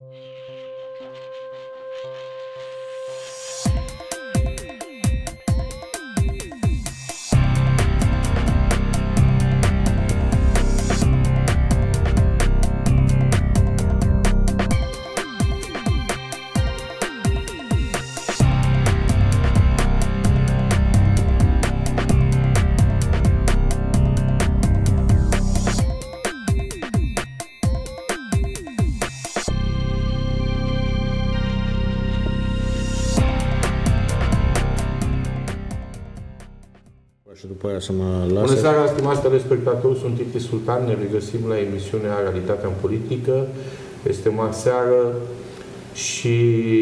Și după aia să mă lase. Bună seara, stimați telespectatori, sunt Titi Sultan, ne regăsim la emisiunea Realitatea în Politică. Este marseară și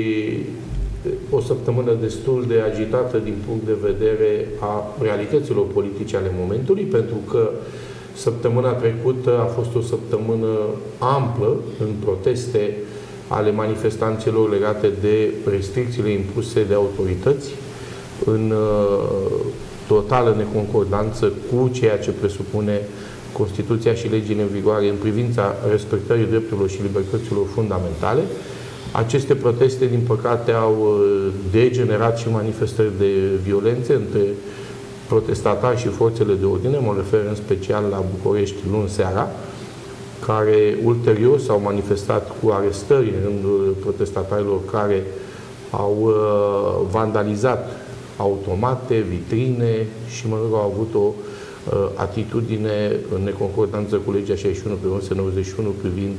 o săptămână destul de agitată din punct de vedere a realităților politice ale momentului, pentru că săptămâna trecută a fost o săptămână amplă în proteste ale manifestanților legate de restricțiile impuse de autorități, în totală neconcordanță cu ceea ce presupune Constituția și legile în vigoare în privința respectării drepturilor și libertăților fundamentale. Aceste proteste, din păcate, au degenerat și manifestări de violențe între protestatari și forțele de ordine. Mă refer în special la București luni seara, care ulterior s-au manifestat cu arestări în rândul protestatarilor care au vandalizat automate, vitrine și, mă rog, au avut o atitudine în neconcordanță cu legea 61/1991 privind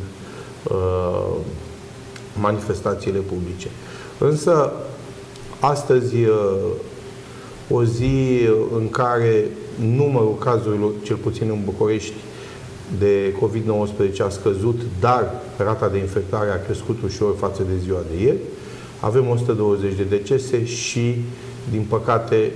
manifestațiile publice. Însă, astăzi, o zi în care numărul cazurilor, cel puțin în București, de COVID-19 a scăzut, dar rata de infectare a crescut ușor față de ziua de ieri. Avem 120 de decese și, din păcate,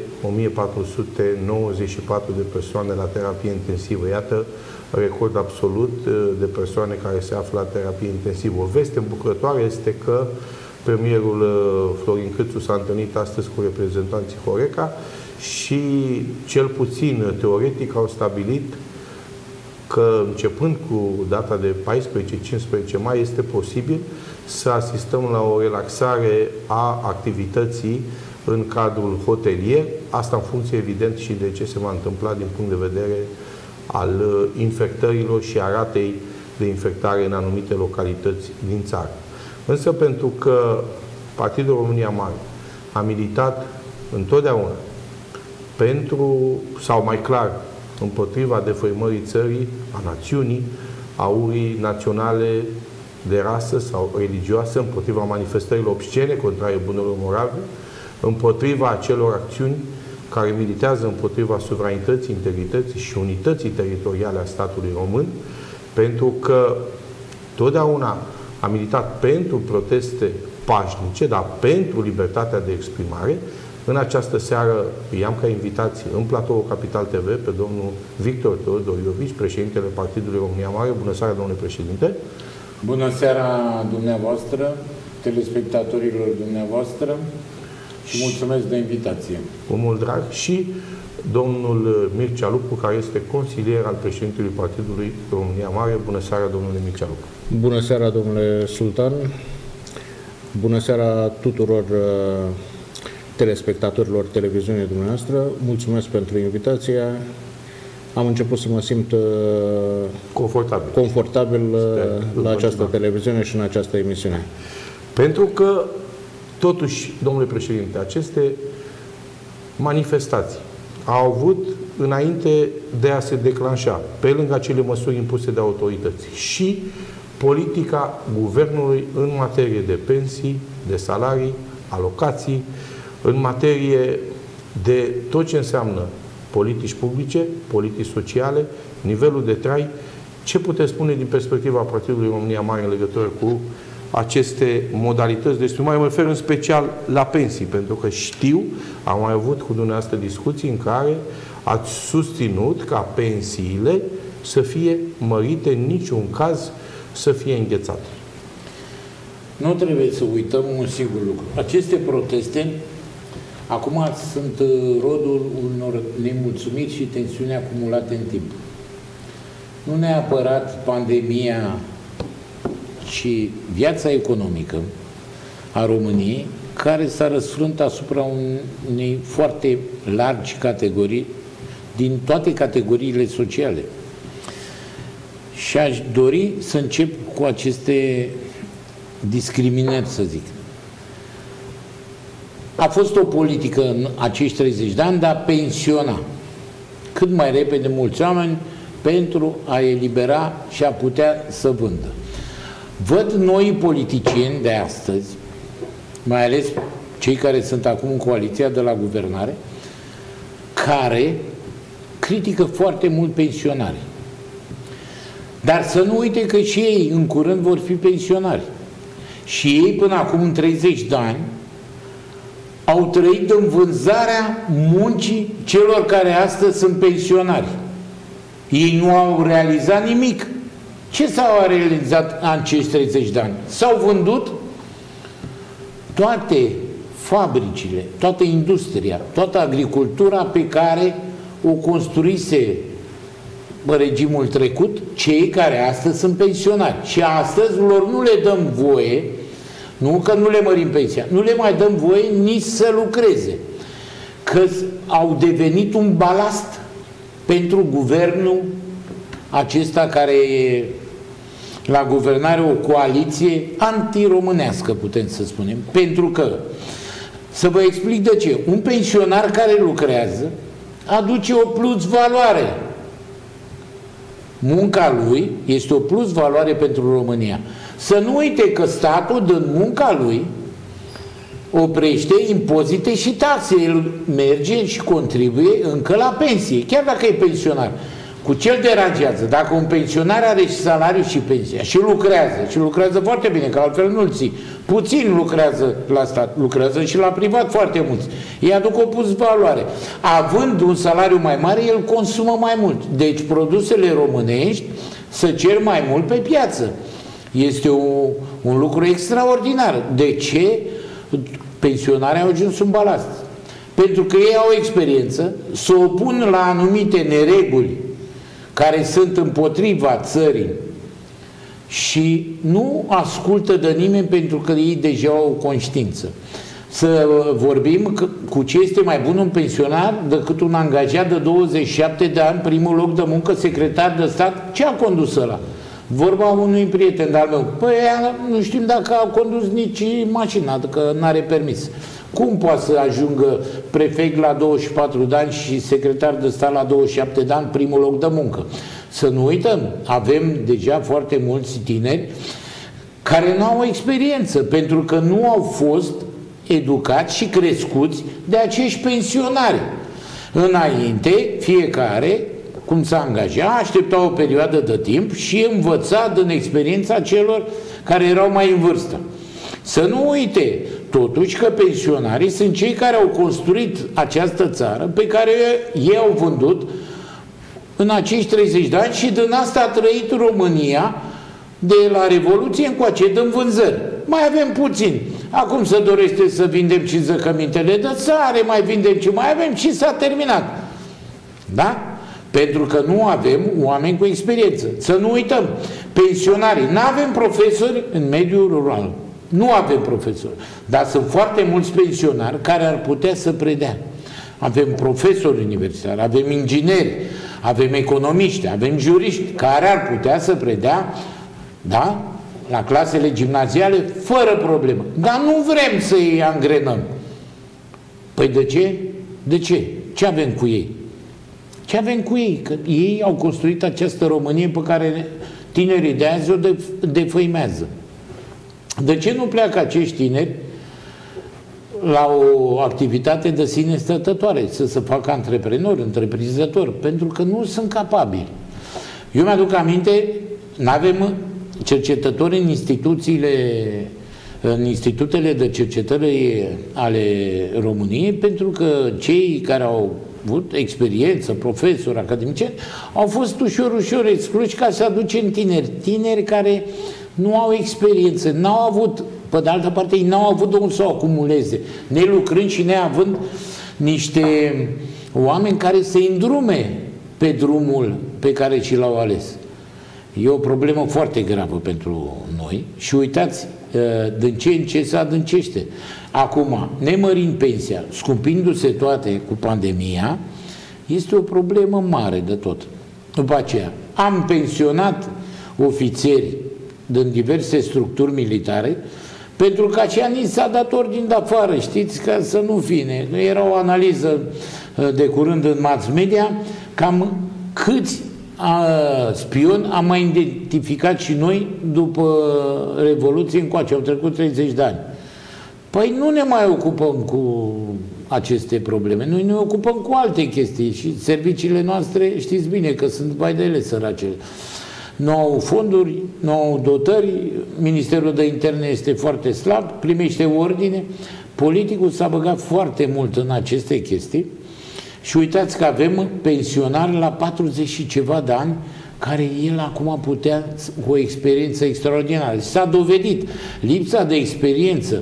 1494 de persoane la terapie intensivă. Iată, record absolut de persoane care se află la terapie intensivă. O veste îmbucurătoare este că premierul Florin Câțu s-a întâlnit astăzi cu reprezentanții Horeca și, cel puțin teoretic, au stabilit că, începând cu data de 14-15 mai, este posibil să asistăm la o relaxare a activității în cadrul hotelier, asta în funcție, evident, și de ce se va întâmpla din punct de vedere al infectărilor și a ratei de infectare în anumite localități din țară. Însă, pentru că Partidul România Mare a militat întotdeauna pentru, sau mai clar, împotriva defăimării țării, a națiunii, a urii naționale de rasă sau religioasă, împotriva manifestărilor obscene contrare bunelor morale, împotriva acelor acțiuni care militează împotriva suveranității, integrității și unității teritoriale a statului român, pentru că totdeauna a militat pentru proteste pașnice, dar pentru libertatea de exprimare. În această seară i-am ca invitații în platoul Capital TV pe domnul Victor Teodoriovici, președintele Partidului România Mare. Bună seara, domnule președinte! Bună seara dumneavoastră, telespectatorilor dumneavoastră și mulțumesc de invitație. Cu mult drag. Și domnul Mircea Lupu, care este consilier al președintelui Partidului România Mare. Bună seara, domnule Mircea Lupu! Bună seara, domnule Sultan! Bună seara tuturor telespectatorilor televiziunii dumneavoastră. Mulțumesc pentru invitație. Am început să mă simt confortabil la această televiziune și în această emisiune. Pentru că, totuși, domnule președinte, aceste manifestații au avut, înainte de a se declanșa, pe lângă acele măsuri impuse de autorități, și politica guvernului în materie de pensii, de salarii, alocații, în materie de tot ce înseamnă politici publice, politici sociale, nivelul de trai. Ce puteți spune din perspectiva Partidului România Mare în legătură cu aceste modalități de exprimare? Mă refer în special la pensii, pentru că știu, am mai avut cu dumneavoastră discuții în care ați susținut ca pensiile să fie mărite, în niciun caz să fie înghețate. Nu trebuie să uităm un singur lucru. Aceste proteste acum sunt rodul unor nemulțumiri și tensiuni acumulate în timp. Nu neapărat pandemia ci viața economică a României, care s-a răsfrânt asupra unei foarte largi categorii, din toate categoriile sociale. Și aș dori să încep cu aceste discriminări, să zic. A fost o politică în acești 30 de ani de a pensiona cât mai repede mulți oameni pentru a elibera și a putea să vândă. Văd noi politicieni de astăzi, mai ales cei care sunt acum în coaliția de la guvernare, care critică foarte mult pensionarii. Dar să nu uite că și ei în curând vor fi pensionari. Și ei până acum în 30 de ani au trăit în vânzarea muncii celor care astăzi sunt pensionari. Ei nu au realizat nimic. Ce s-au realizat în acești 30 de ani? S-au vândut toate fabricile, toată industria, toată agricultura pe care o construise regimul trecut, cei care astăzi sunt pensionari. Și astăzi lor nu le dăm voie, nu că nu le mărim pensia, nu le mai dăm voie nici să lucreze, că au devenit un balast pentru guvernul acesta care e la guvernare o coaliție antiromânească, putem să spunem, pentru că, să vă explic de ce, un pensionar care lucrează aduce o plus valoare. Munca lui este o plus valoare pentru România. Să nu uite că statul, din munca lui, oprește impozite și taxe. El merge și contribuie încă la pensie, chiar dacă e pensionar. Cu ce îl deranjează? Dacă un pensionar are și salariu și pensia și lucrează foarte bine, că altfel nu-l ții. Puțin lucrează la stat, lucrează și la privat foarte mulți. Ei aduc o plus valoare. Având un salariu mai mare, el consumă mai mult. Deci produsele românești se cer mai mult pe piață. Este un lucru extraordinar. De ce pensionarii au ajuns un balast? Pentru că ei au experiență, se opun la anumite nereguli care sunt împotriva țării și nu ascultă de nimeni pentru că ei deja au o conștiință. Să vorbim cu ce este mai bun un pensionar decât un angajat de 27 de ani, primul loc de muncă, secretar de stat. Ce a condus ăla? Vorba unui prieten de-al meu. Păi nu știm dacă a condus nici mașina, că n-are permis. Cum poate să ajungă prefect la 24 de ani și secretar de stat la 27 de ani, primul loc de muncă? Să nu uităm, avem deja foarte mulți tineri care nu au experiență, pentru că nu au fost educați și crescuți de acești pensionari. Înainte, fiecare, cum s-a angajat, aștepta o perioadă de timp și învăța din experiența celor care erau mai în vârstă. Să nu uite, totuși, că pensionarii sunt cei care au construit această țară pe care ei au vândut în acești 30 de ani și din asta a trăit România de la Revoluție încoace, din vânzări. Mai avem puțin. Acum se dorește să vindem și zăcămintele de țară, mai vindem ce mai avem și s-a terminat. Da? Pentru că nu avem oameni cu experiență. Să nu uităm, pensionarii, nu avem profesori în mediul rural. Nu avem profesori, dar sunt foarte mulți pensionari care ar putea să predea. Avem profesori universitari, avem ingineri, avem economiști, avem juriști care ar putea să predea, da, la clasele gimnaziale fără problemă. Dar nu vrem să îi angrenăm. Păi de ce? De ce? Ce avem cu ei? Ce avem cu ei? Că ei au construit această Românie pe care tinerii de azi o defăimează. De ce nu pleacă acești tineri la o activitate de sine stătătoare, să se facă antreprenori, întreprinzători? Pentru că nu sunt capabili. Eu mi-aduc aminte, n-avem cercetători în institutele de cercetare ale României, pentru că cei care au avut experiență, profesori, academicieni, au fost ușor excluși ca să aducem tineri care nu au experiență, n-au avut, pe de altă parte, ei n-au avut de unde să o acumuleze, nelucrând și neavând niște oameni care să îndrume pe drumul pe care și l-au ales. E o problemă foarte gravă pentru noi și uitați din ce în ce se adâncește. Acum, nemărind pensia, scumpindu-se toate cu pandemia, este o problemă mare de tot. După aceea, am pensionat ofițeri din diverse structuri militare pentru că aceea ni s-a dat ordin de afară, știți, ca să nu fie. Era o analiză de curând în mass media, cam câți spioni am mai identificat și noi după Revoluție încoace, au trecut 30 de ani. Păi nu ne mai ocupăm cu aceste probleme, noi ne ocupăm cu alte chestii și serviciile noastre, știți bine că sunt vai de ele săracele. Nu au fonduri, nu au dotări, Ministerul de Interne este foarte slab, primește ordine, politicul s-a băgat foarte mult în aceste chestii și uitați că avem pensionari la 40 și ceva de ani care el acum putea cu o experiență extraordinară. S-a dovedit lipsa de experiență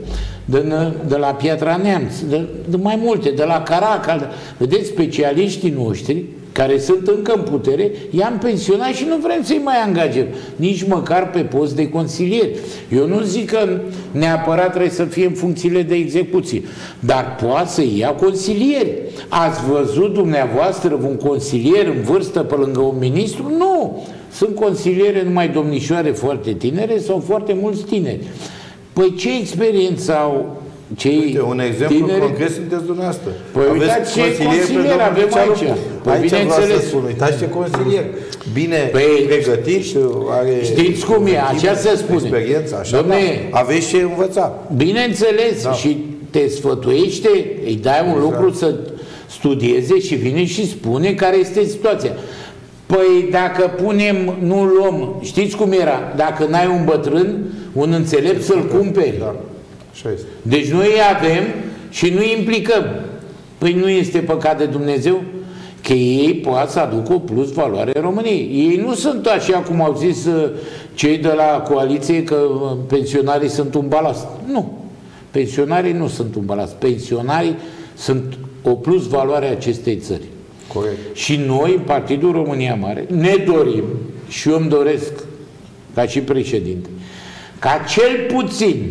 de la Piatra Neamț, de mai multe, de la Caracal. Vedeți, specialiștii noștri care sunt încă în putere, i-am pensionat și nu vrem să-i mai angajăm, nici măcar pe post de consilier. Eu nu zic că neapărat trebuie să fie în funcțiile de execuție, dar poate să ia consilieri. Ați văzut dumneavoastră un consilier în vârstă pe lângă un ministru? Nu! Sunt consiliere numai domnișoare foarte tinere sau foarte mulți tineri. Păi ce experiență au cei uite, un exemplu tineri? concret sunteți dumneavoastră. Păi uitați ce consilier avem aici. Păi bineînțeles. Uitați ce consilier. Bine pregătit, are... Știți cum e, așa se spune. Experiență, așa, Dom'le, aveți ce învăța. Bineînțeles, și te sfătuiește, îi dai un lucru să studieze și vine și spune care este situația. Păi dacă punem, nu luăm, știți cum era, dacă n-ai un bătrân, un înțelept să-l cumperi. Da. Așa este. Deci noi îi avem și nu îi implicăm. Păi nu este păcat de Dumnezeu? Că ei poate să aducă o plus valoare României. Ei nu sunt așa cum au zis cei de la coaliție că pensionarii sunt un balast. Nu. Pensionarii nu sunt un balast. Pensionarii sunt o plus valoare a acestei țări. Corect. Și noi, Partidul România Mare, ne dorim, și eu îmi doresc, ca și președinte, ca cel puțin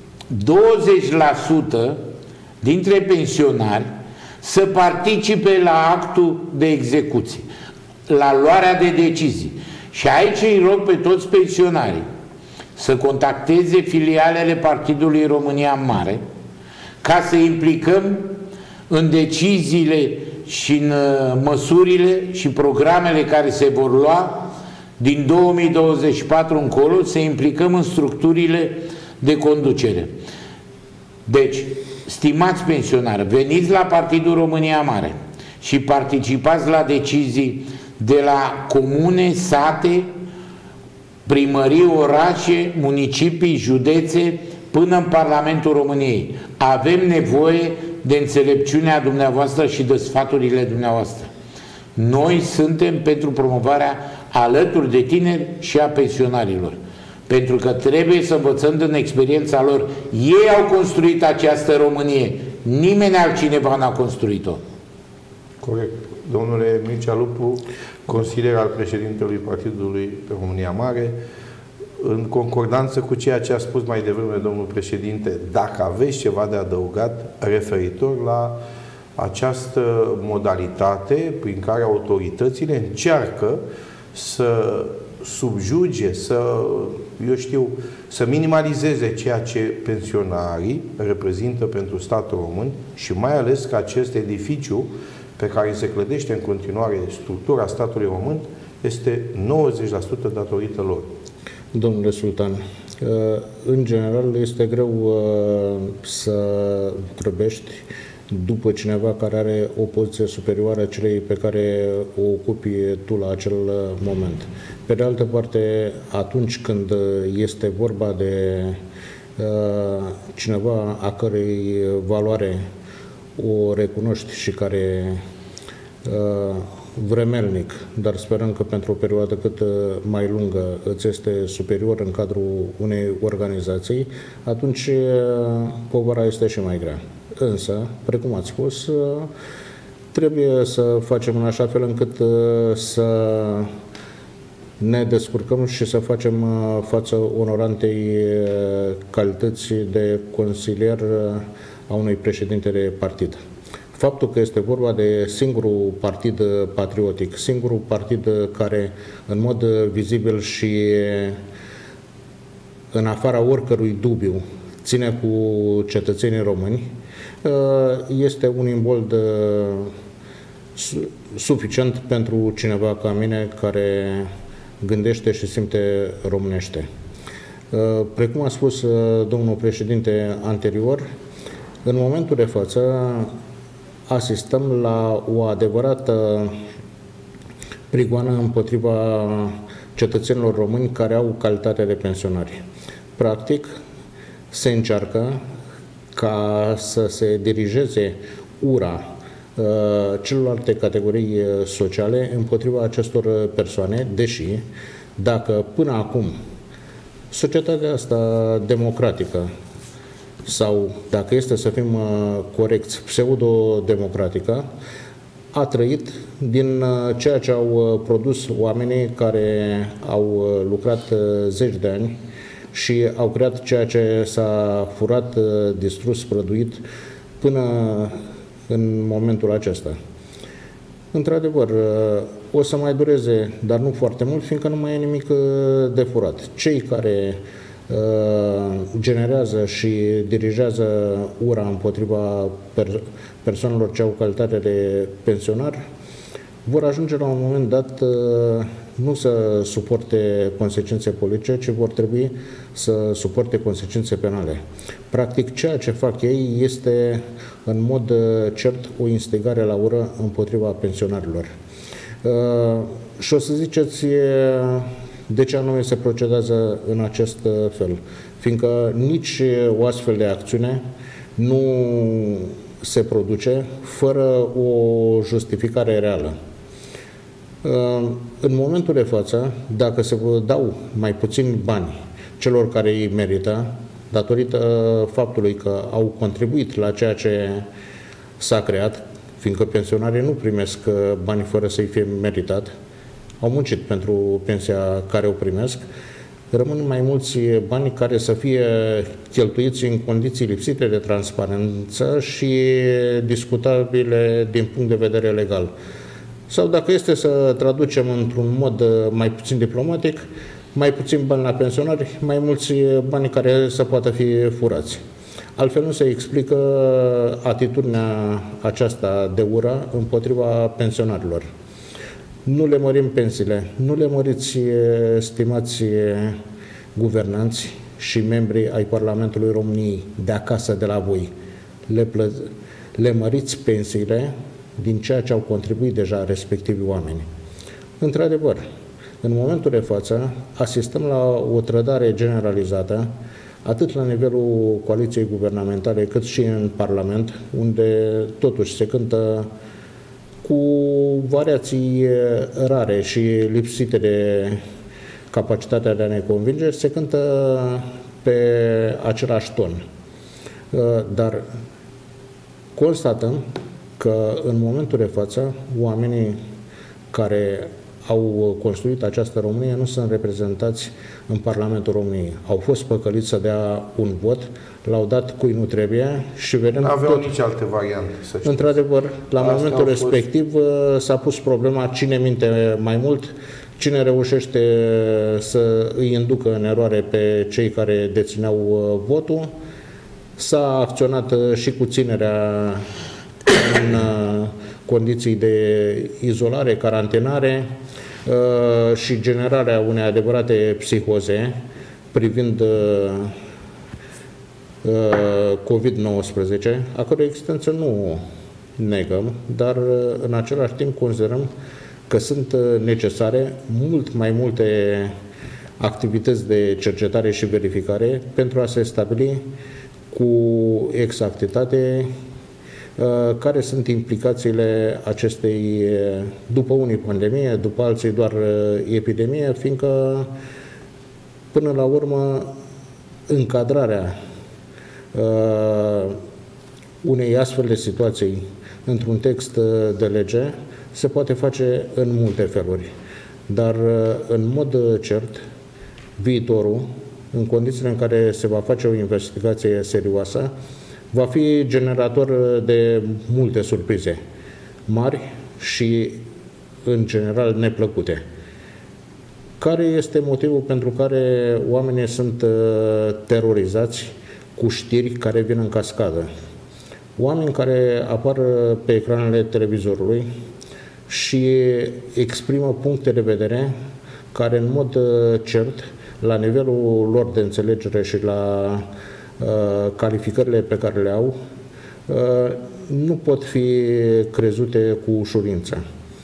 20% dintre pensionari să participe la actul de execuție, la luarea de decizii. Și aici îi rog pe toți pensionarii să contacteze filialele Partidului România Mare ca să implicăm în deciziile și în măsurile și programele care se vor lua din 2024 încolo, să implicăm în structurile de conducere. Deci, stimați pensionari, veniți la Partidul România Mare și participați la decizii de la comune, sate, primării, orașe, municipii, județe, până în Parlamentul României. Avem nevoie de înțelepciunea dumneavoastră și de sfaturile dumneavoastră. Noi suntem pentru promovarea alături de tineri și a pensionarilor. Pentru că trebuie să învățăm din experiența lor. Ei au construit această Românie. Nimeni altcineva n-a construit-o. Corect. Domnule Mircea Lupu, consilier al președintelui Partidului România Mare, în concordanță cu ceea ce a spus mai devreme domnul președinte, dacă aveți ceva de adăugat referitor la această modalitate prin care autoritățile încearcă să subjuge, să minimalizeze ceea ce pensionarii reprezintă pentru statul român și mai ales că acest edificiu pe care se clădește în continuare structura statului român este 90% datorită lor. Domnule Sultan, în general este greu să trăbești după cineva care are o poziție superioară celei pe care o ocupi tu la acel moment. Pe de altă parte, atunci când este vorba de cineva a cărei valoare o recunoști și care vremelnic, dar sperăm că pentru o perioadă cât mai lungă îți este superior în cadrul unei organizații, atunci povara este și mai grea. Însă, precum ați spus, trebuie să facem în așa fel încât să ne descurcăm și să facem față onorantei calități de consilier a unui președinte de partid. Faptul că este vorba de singurul partid patriotic, singurul partid care în mod vizibil și în afara oricărui dubiu ține cu cetățenii români, este un imbold suficient pentru cineva ca mine care gândește și simte românește. Precum a spus domnul președinte anterior, în momentul de față asistăm la o adevărată prigoană împotriva cetățenilor români care au calitatea de pensionari. Practic, se încearcă ca să se dirigeze ura celorlalte categorii sociale împotriva acestor persoane, deși dacă până acum societatea asta democratică sau, dacă este să fim corecți, pseudo-democratică, a trăit din ceea ce au produs oamenii care au lucrat zeci de ani și au creat ceea ce s-a furat, distrus, prăduit până în momentul acesta. Într-adevăr, o să mai dureze, dar nu foarte mult, fiindcă nu mai e nimic de furat. Cei care generează și dirigează ura împotriva persoanelor ce au calitate de pensionar vor ajunge la un moment dat nu să suporte consecințe politice, ci vor trebui să suporte consecințe penale. Practic, ceea ce fac ei este în mod cert o instigare la ură împotriva pensionarilor. Și o să ziceți de ce anume se procedează în acest fel, fiindcă nici o astfel de acțiune nu se produce fără o justificare reală. În momentul de față, dacă se dau mai puțini bani celor care îi merită, datorită faptului că au contribuit la ceea ce s-a creat, fiindcă pensionarii nu primesc bani fără să-i fie meritat, au muncit pentru pensia care o primesc, rămân mai mulți bani care să fie cheltuiți în condiții lipsite de transparență și discutabile din punct de vedere legal. Sau dacă este să traducem într-un mod mai puțin diplomatic, mai puțin bani la pensionari, mai mulți bani care să poată fi furați. Altfel nu se explică atitudinea aceasta de ură împotriva pensionarilor. Nu le mărim pensiile, nu le măriți, stimați guvernanți și membrii ai Parlamentului României de acasă, de la voi. Le măriți pensiile din ceea ce au contribuit deja respectivii oameni. Într-adevăr, în momentul de față asistăm la o trădare generalizată, atât la nivelul coaliției guvernamentale, cât și în Parlament, unde totuși se cântă cu variații rare și lipsite de capacitatea de a ne convinge, se cântă pe același ton. Dar constatăm că în momentul de față oamenii care au construit această Românie nu sunt reprezentați în Parlamentul României. Au fost păcăliți să dea un vot, l-au dat cui nu trebuie și vedem... Nu aveau nici alte variante, să știți. Într-adevăr, la momentul respectiv s-a pus problema cine minte mai mult, cine reușește să îi inducă în eroare pe cei care dețineau votul. S-a acționat și cu ținerea în condiții de izolare, carantinare și generarea unei adevărate psihoze privind COVID-19, a cărui existență nu negăm, dar în același timp considerăm că sunt necesare mult mai multe activități de cercetare și verificare pentru a se stabili cu exactitate care sunt implicațiile acestei, după unii pandemie, după alții doar epidemie, fiindcă până la urmă încadrarea unei astfel de situații într-un text de lege se poate face în multe feluri. Dar, în mod cert, viitorul, în condițiile în care se va face o investigație serioasă, va fi generator de multe surprize mari și, în general, neplăcute. Care este motivul pentru care oamenii sunt terorizați cu știri care vin în cascadă? Oameni care apar pe ecranele televizorului și exprimă puncte de vedere care, în mod cert, la nivelul lor de înțelegere și la calificările pe care le au, nu pot fi crezute cu ușurință.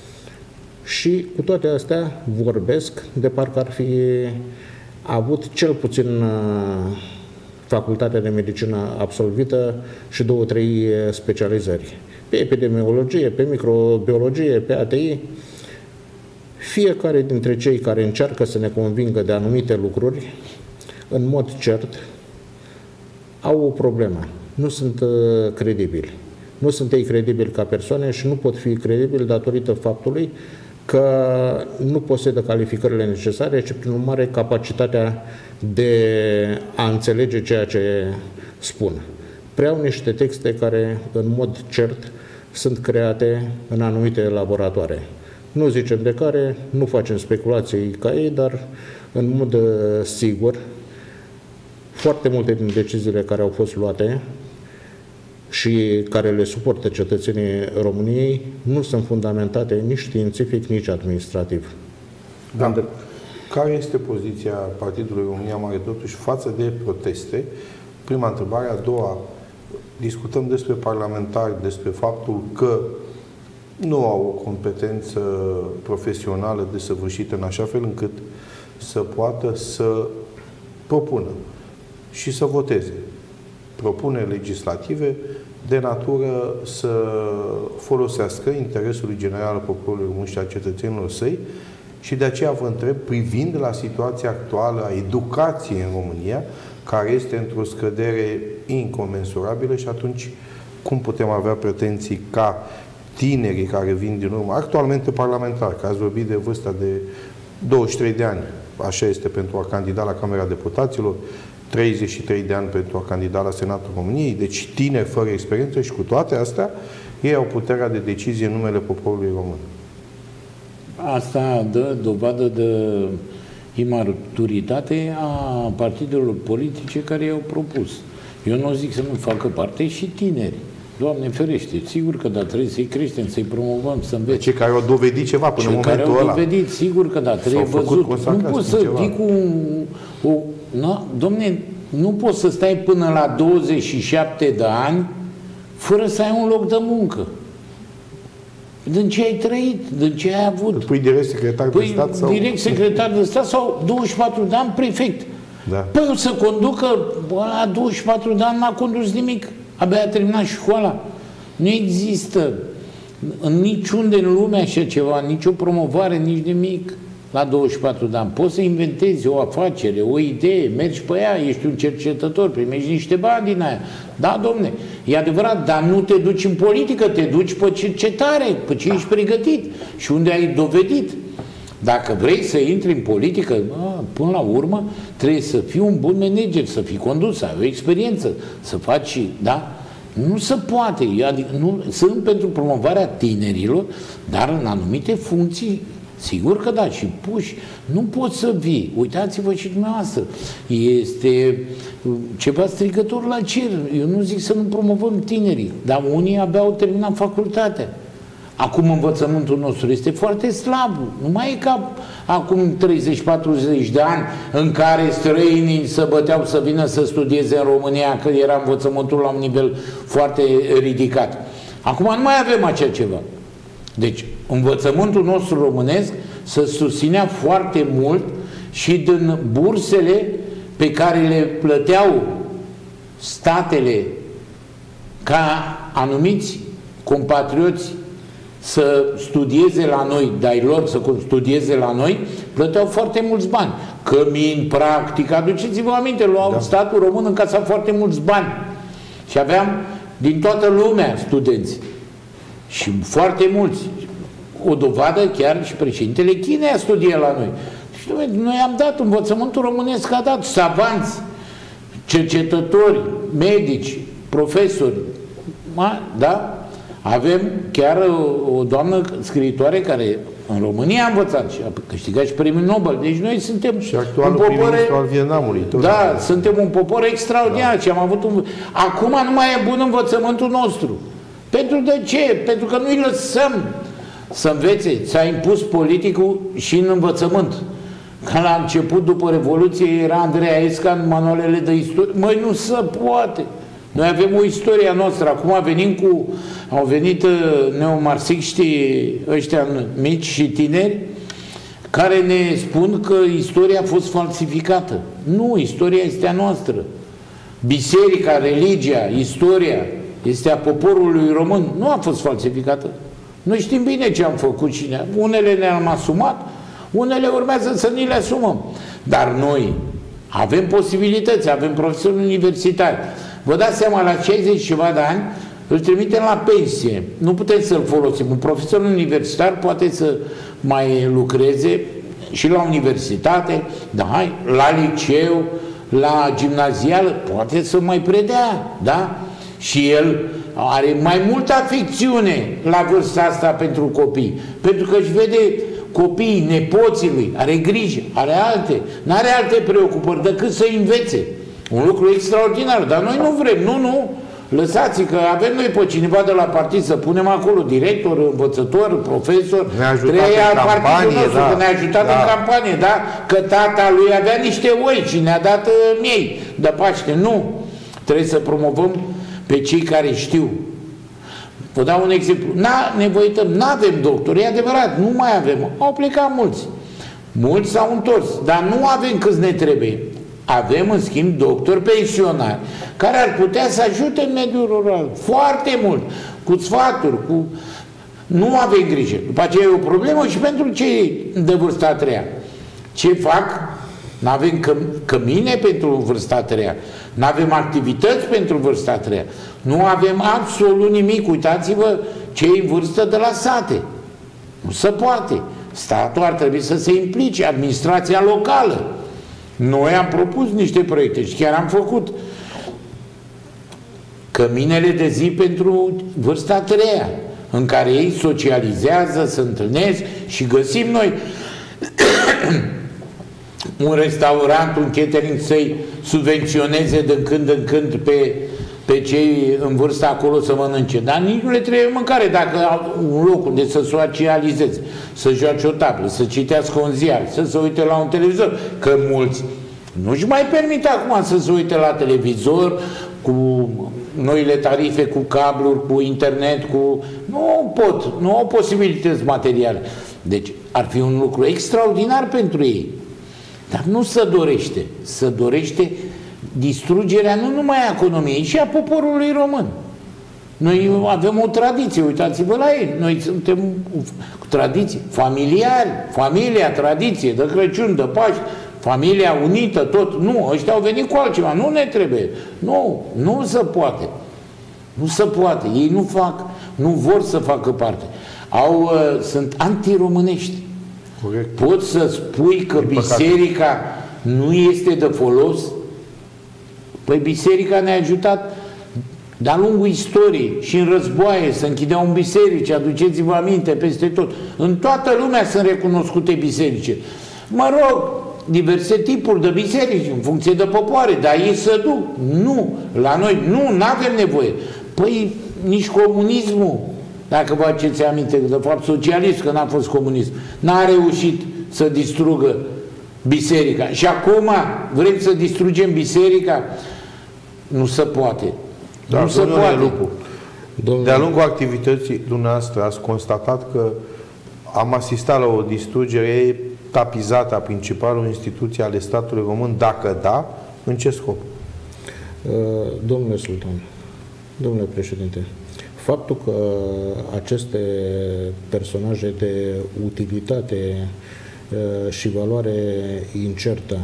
Și cu toate astea vorbesc de parcă ar fi avut cel puțin facultatea de medicină absolvită și 2-3 specializări. Pe epidemiologie, pe microbiologie, pe ATI. Fiecare dintre cei care încearcă să ne convingă de anumite lucruri, în mod cert, au o problemă. Nu sunt credibili. Nu sunt ei credibili ca persoane și nu pot fi credibili datorită faptului că nu posedă calificările necesare și, prin urmare, capacitatea de a înțelege ceea ce spun. Preau niște texte care, în mod cert, sunt create în anumite laboratoare. Nu zicem de care, nu facem speculații ca ei, dar, în mod sigur, foarte multe din deciziile care au fost luate și care le suportă cetățenii României nu sunt fundamentate nici științific, nici administrativ. Da. Care este poziția Partidului România Mare totuși față de proteste? Prima întrebare. A doua, discutăm despre parlamentari, despre faptul că nu au o competență profesională desăvârșită în așa fel încât să poată să propună și să voteze propuneri legislative de natură să folosească interesul general al poporului român și a cetățenilor săi. Și de aceea vă întreb, privind la situația actuală a educației în România, care este într-o scădere incomensurabilă, și atunci cum putem avea pretenții ca tinerii care vin din urmă, actualmente parlamentari, că ați vorbit de vârsta de 23 de ani, așa este, pentru a candida la Camera Deputaților, 33 de ani pentru a candida la Senatul României, deci tineri fără experiență, și cu toate astea, ei au puterea de decizie în numele poporului român. Asta dă dovadă de imaturitate a partidelor politice care i-au propus. Eu nu zic să nu facă parte și tineri. Doamne ferește, sigur că da, trebuie să-i creștem, să-i promovăm, să învețe. Cei care au dovedit ceva până în momentul ăla. Cei care au dovedit, sigur că da, trebuie văzut. Nu poți să vii cu dom'le, nu poți să stai până la 27 de ani fără să ai un loc de muncă. Din ce ai trăit? Din ce ai avut? Îl pui direct secretar de stat? Sau... direct secretar de stat sau 24 de ani prefect. Da. Păi o să conducă, la 24 de ani n-a condus nimic. Abia a terminat școala. Nu există în niciunde în lume așa ceva, nicio promovare, nici nimic. La 24 de ani poți să inventezi o afacere, o idee, mergi pe ea, ești un cercetător, primești niște bani din aia. Da, domne, e adevărat, dar nu te duci în politică, te duci pe cercetare, pe ce ești pregătit și unde ai dovedit. Dacă vrei să intri în politică, până la urmă, trebuie să fii un bun manager, să fii condus, să ai o experiență, să faci, da? Nu se poate. Sunt pentru promovarea tinerilor, dar în anumite funcții, sigur că da, și puși. Nu poți să vii. Uitați-vă și dumneavoastră. Este ceva strigător la cer. Eu nu zic să nu promovăm tinerii, dar unii abia au terminat facultatea. Acum învățământul nostru este foarte slab. Nu mai e ca acum 30-40 de ani în care străinii se băteau să vină să studieze în România, că era învățământul la un nivel foarte ridicat. Acum nu mai avem așa ceva. Deci, învățământul nostru românesc se susținea foarte mult și din bursele pe care le plăteau statele ca anumiți compatrioți să studieze la noi, dar lor să studieze la noi, plăteau foarte mulți bani. Cămin, practic, aduceți-vă aminte, luau statul român în casa foarte mulți bani. Și aveam din toată lumea studenți. Și foarte mulți. o dovadă chiar și președintele Chinei a studiat la noi. Și noi am dat, învățământul românesc a dat savanți, cercetători, medici, profesori, da? Avem chiar o doamnă scriitoare care în România a învățat și a câștigat și premiul Nobel. Deci noi suntem și actualul prim-ministru al Vietnamului. Da, suntem un popor extraordinar. Și am avut acum nu mai e bun învățământul nostru. Pentru de ce? Pentru că nu-i lăsăm să învețe. S-a impus politicul și în învățământ. Ca la început, după Revoluție, era Andreea Esca în manualele de istorie. Măi, nu se poate. Noi avem o istorie a noastră. Acum au venit neomarxiștii ăștia mici și tineri care ne spun că istoria a fost falsificată. Nu, istoria este a noastră. Biserica, religia, istoria este a poporului român. Nu a fost falsificată. Noi știm bine ce am făcut și unele ne-am asumat, unele urmează să ni le asumăm. Dar noi avem posibilități, avem profesori universitari. Vă dați seama, la 60 ceva de ani îl trimitem la pensie. Nu putem să-l folosim. Un profesor universitar poate să mai lucreze și la universitate, da, la liceu, la gimnazială, poate să mai predea, da? Și el are mai multă afecțiune la vârsta asta pentru copii, pentru că își vede copiii, nepoții lui, are grijă, n-are alte preocupări decât să învețe. Un lucru extraordinar, dar noi nu vrem, nu. Lăsați că avem noi pe cineva de la partid să punem acolo director, învățător, profesor, ne-a ajutat în campanie, nostru, că ne-a ajutat în campanie, da? Că tata lui avea niște oi și ne-a dat miei de Paște. Nu. Trebuie să promovăm pe cei care știu. Vă dau un exemplu. Ne uităm, n-avem doctori, e adevărat, nu mai avem. Au plecat mulți. Mulți s-au întors, dar nu avem câți ne trebuie. Avem, în schimb, doctori pensionari care ar putea să ajute în mediul rural foarte mult, cu sfaturi, cu... Nu avem grijă. După aceea e o problemă și pentru cei de vârsta a treia. Ce fac? N-avem cămine pentru vârsta a treia. N-avem activități pentru vârsta a treia. Nu avem absolut nimic. Uitați-vă cei în vârstă de la sate. Nu se poate. Statul ar trebui să se implice, administrația locală. Noi am propus niște proiecte și chiar am făcut căminele de zi pentru vârsta a treia, în care ei socializează, se întâlnesc și găsim noi un restaurant, un catering să-i subvenționeze din când în când pe cei în vârstă acolo să mănânce. Dar nici nu le trebuie mâncare dacă au un loc unde să socializeze, să joace o tablă, să citească un ziar, să se uite la un televizor. Că mulți nu-și mai permit acum să se uite la televizor cu noile tarife, cu cabluri, cu internet, cu... Nu pot, nu au posibilități materiale. Deci ar fi un lucru extraordinar pentru ei. Dar nu se dorește. Se dorește distrugerea nu numai a economiei, ci a poporului român. Noi avem o tradiție, uitați-vă la ei. Noi suntem cu tradiție, familiari, familia, tradiție, de Crăciun, de Paști, familia unită, tot. Nu, ăștia au venit cu altceva, nu ne trebuie. Nu se poate. Nu se poate. Ei nu fac, nu vor să facă parte. Sunt antiromânești. Corect. Poți să spui că biserica nu este de folos? Păi biserica ne-a ajutat de-a lungul istoriei și în războaie să închideau un biserici, aduceți-vă aminte peste tot. În toată lumea sunt recunoscute biserice. Mă rog, diverse tipuri de biserici, în funcție de popoare, dar ei se duc. Nu, la noi nu avem nevoie. Păi nici comunismul, dacă vă aduceți aminte, de fapt socialist, că n-a fost comunism, n-a reușit să distrugă biserica. Și acum vrem să distrugem biserica? Nu se poate. Da, nu se poate. Lupu. De-a lungul activității dumneavoastră ați constatat că am asistat la o distrugere tapizată a principalelor instituții ale statului român? Dacă da, în ce scop? Domnule Sultan, domnule președinte, faptul că aceste personaje de utilitate și valoare incertă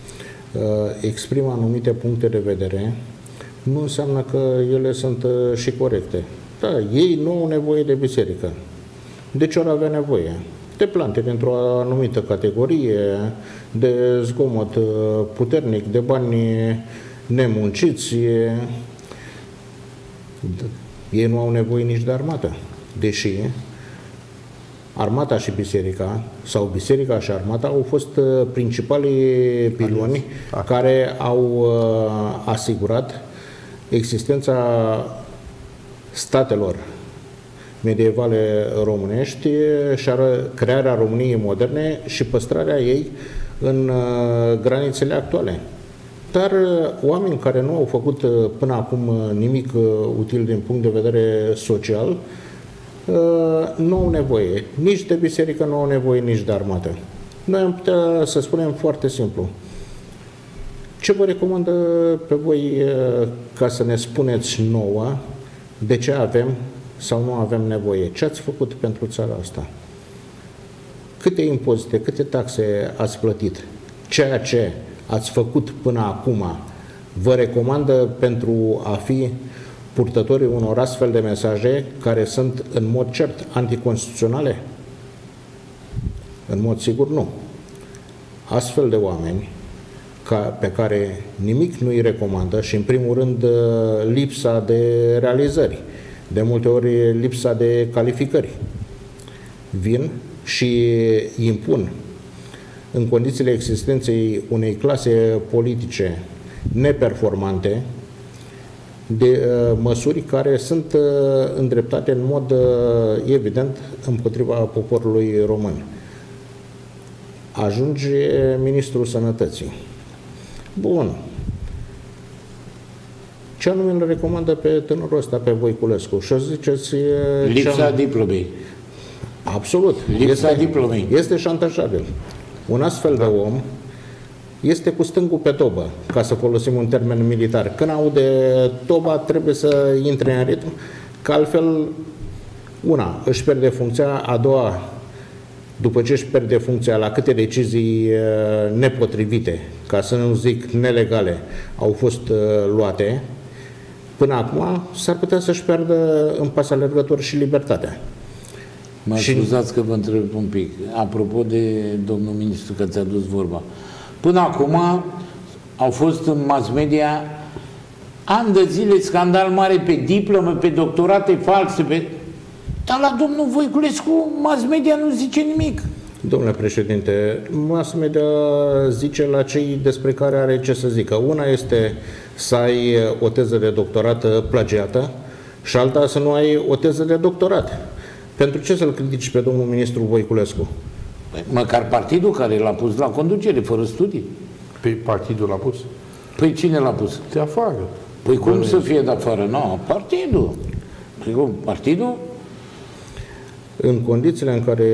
exprimă anumite puncte de vedere, nu înseamnă că ele sunt și corecte. Da, ei nu au nevoie de biserică. De ce ori avea nevoie? De plante dintr-o anumită categorie, de zgomot puternic, de bani nemunciți. Ei nu au nevoie nici de armată, deși armata și biserica, sau biserica și armata, au fost principalii piloni care au asigurat existența statelor medievale românești și crearea României moderne și păstrarea ei în granițele actuale. Dar oameni care nu au făcut până acum nimic util din punct de vedere social, nu au nevoie nici de biserică, nu au nevoie nici de armată. Noi am putea să spunem foarte simplu. Ce vă recomandă pe voi ca să ne spuneți nouă de ce avem sau nu avem nevoie? Ce ați făcut pentru țara asta? Câte impozite, câte taxe ați plătit? Ceea ce ați făcut până acum vă recomandă pentru a fi purtătorii unor astfel de mesaje care sunt în mod cert anticonstituționale? În mod sigur nu. Astfel de oameni pe care nimic nu îi recomandă și în primul rând lipsa de realizări, de multe ori lipsa de calificări, vin și impun în condițiile existenței unei clase politice neperformante de măsuri care sunt îndreptate în mod evident împotriva poporului român. Ajunge Ministrul Sănătății. Bun. Ce anume îl recomandă pe tânărul ăsta, pe Voiculescu? Și ziceți... Lipsa diplomei. Absolut. Lipsa diplomei. Este șantajabil. Un astfel de om este cu stângul pe tobă, ca să folosim un termen militar. Când aude toba, trebuie să intre în ritm, că altfel, una, își pierde funcția, a doua, după ce își pierde funcția, la câte decizii nepotrivite, ca să nu zic nelegale, au fost luate, până acum s-ar putea să-și pierdă în pas alergător și libertatea. Mă scuzați că vă întreb un pic. Apropo de domnul ministru, că ți-a dus vorba. Până acum au fost în mass media ani de zile scandal mare pe diplome, pe doctorate false, dar la domnul Voiculescu mass media nu zice nimic. Domnule președinte, mass media zice la cei despre care are ce să zică. Una este să ai o teză de doctorat plagiată și alta să nu ai o teză de doctorat. Pentru ce să-l critici pe domnul ministru Voiculescu? Măcar partidul care l-a pus la conducere, fără studii. Pe partidul l-a pus? Păi cine l-a pus? De afară. Păi cum să fie de afară? Nu, partidul. Păi cum? Partidul? În condițiile în care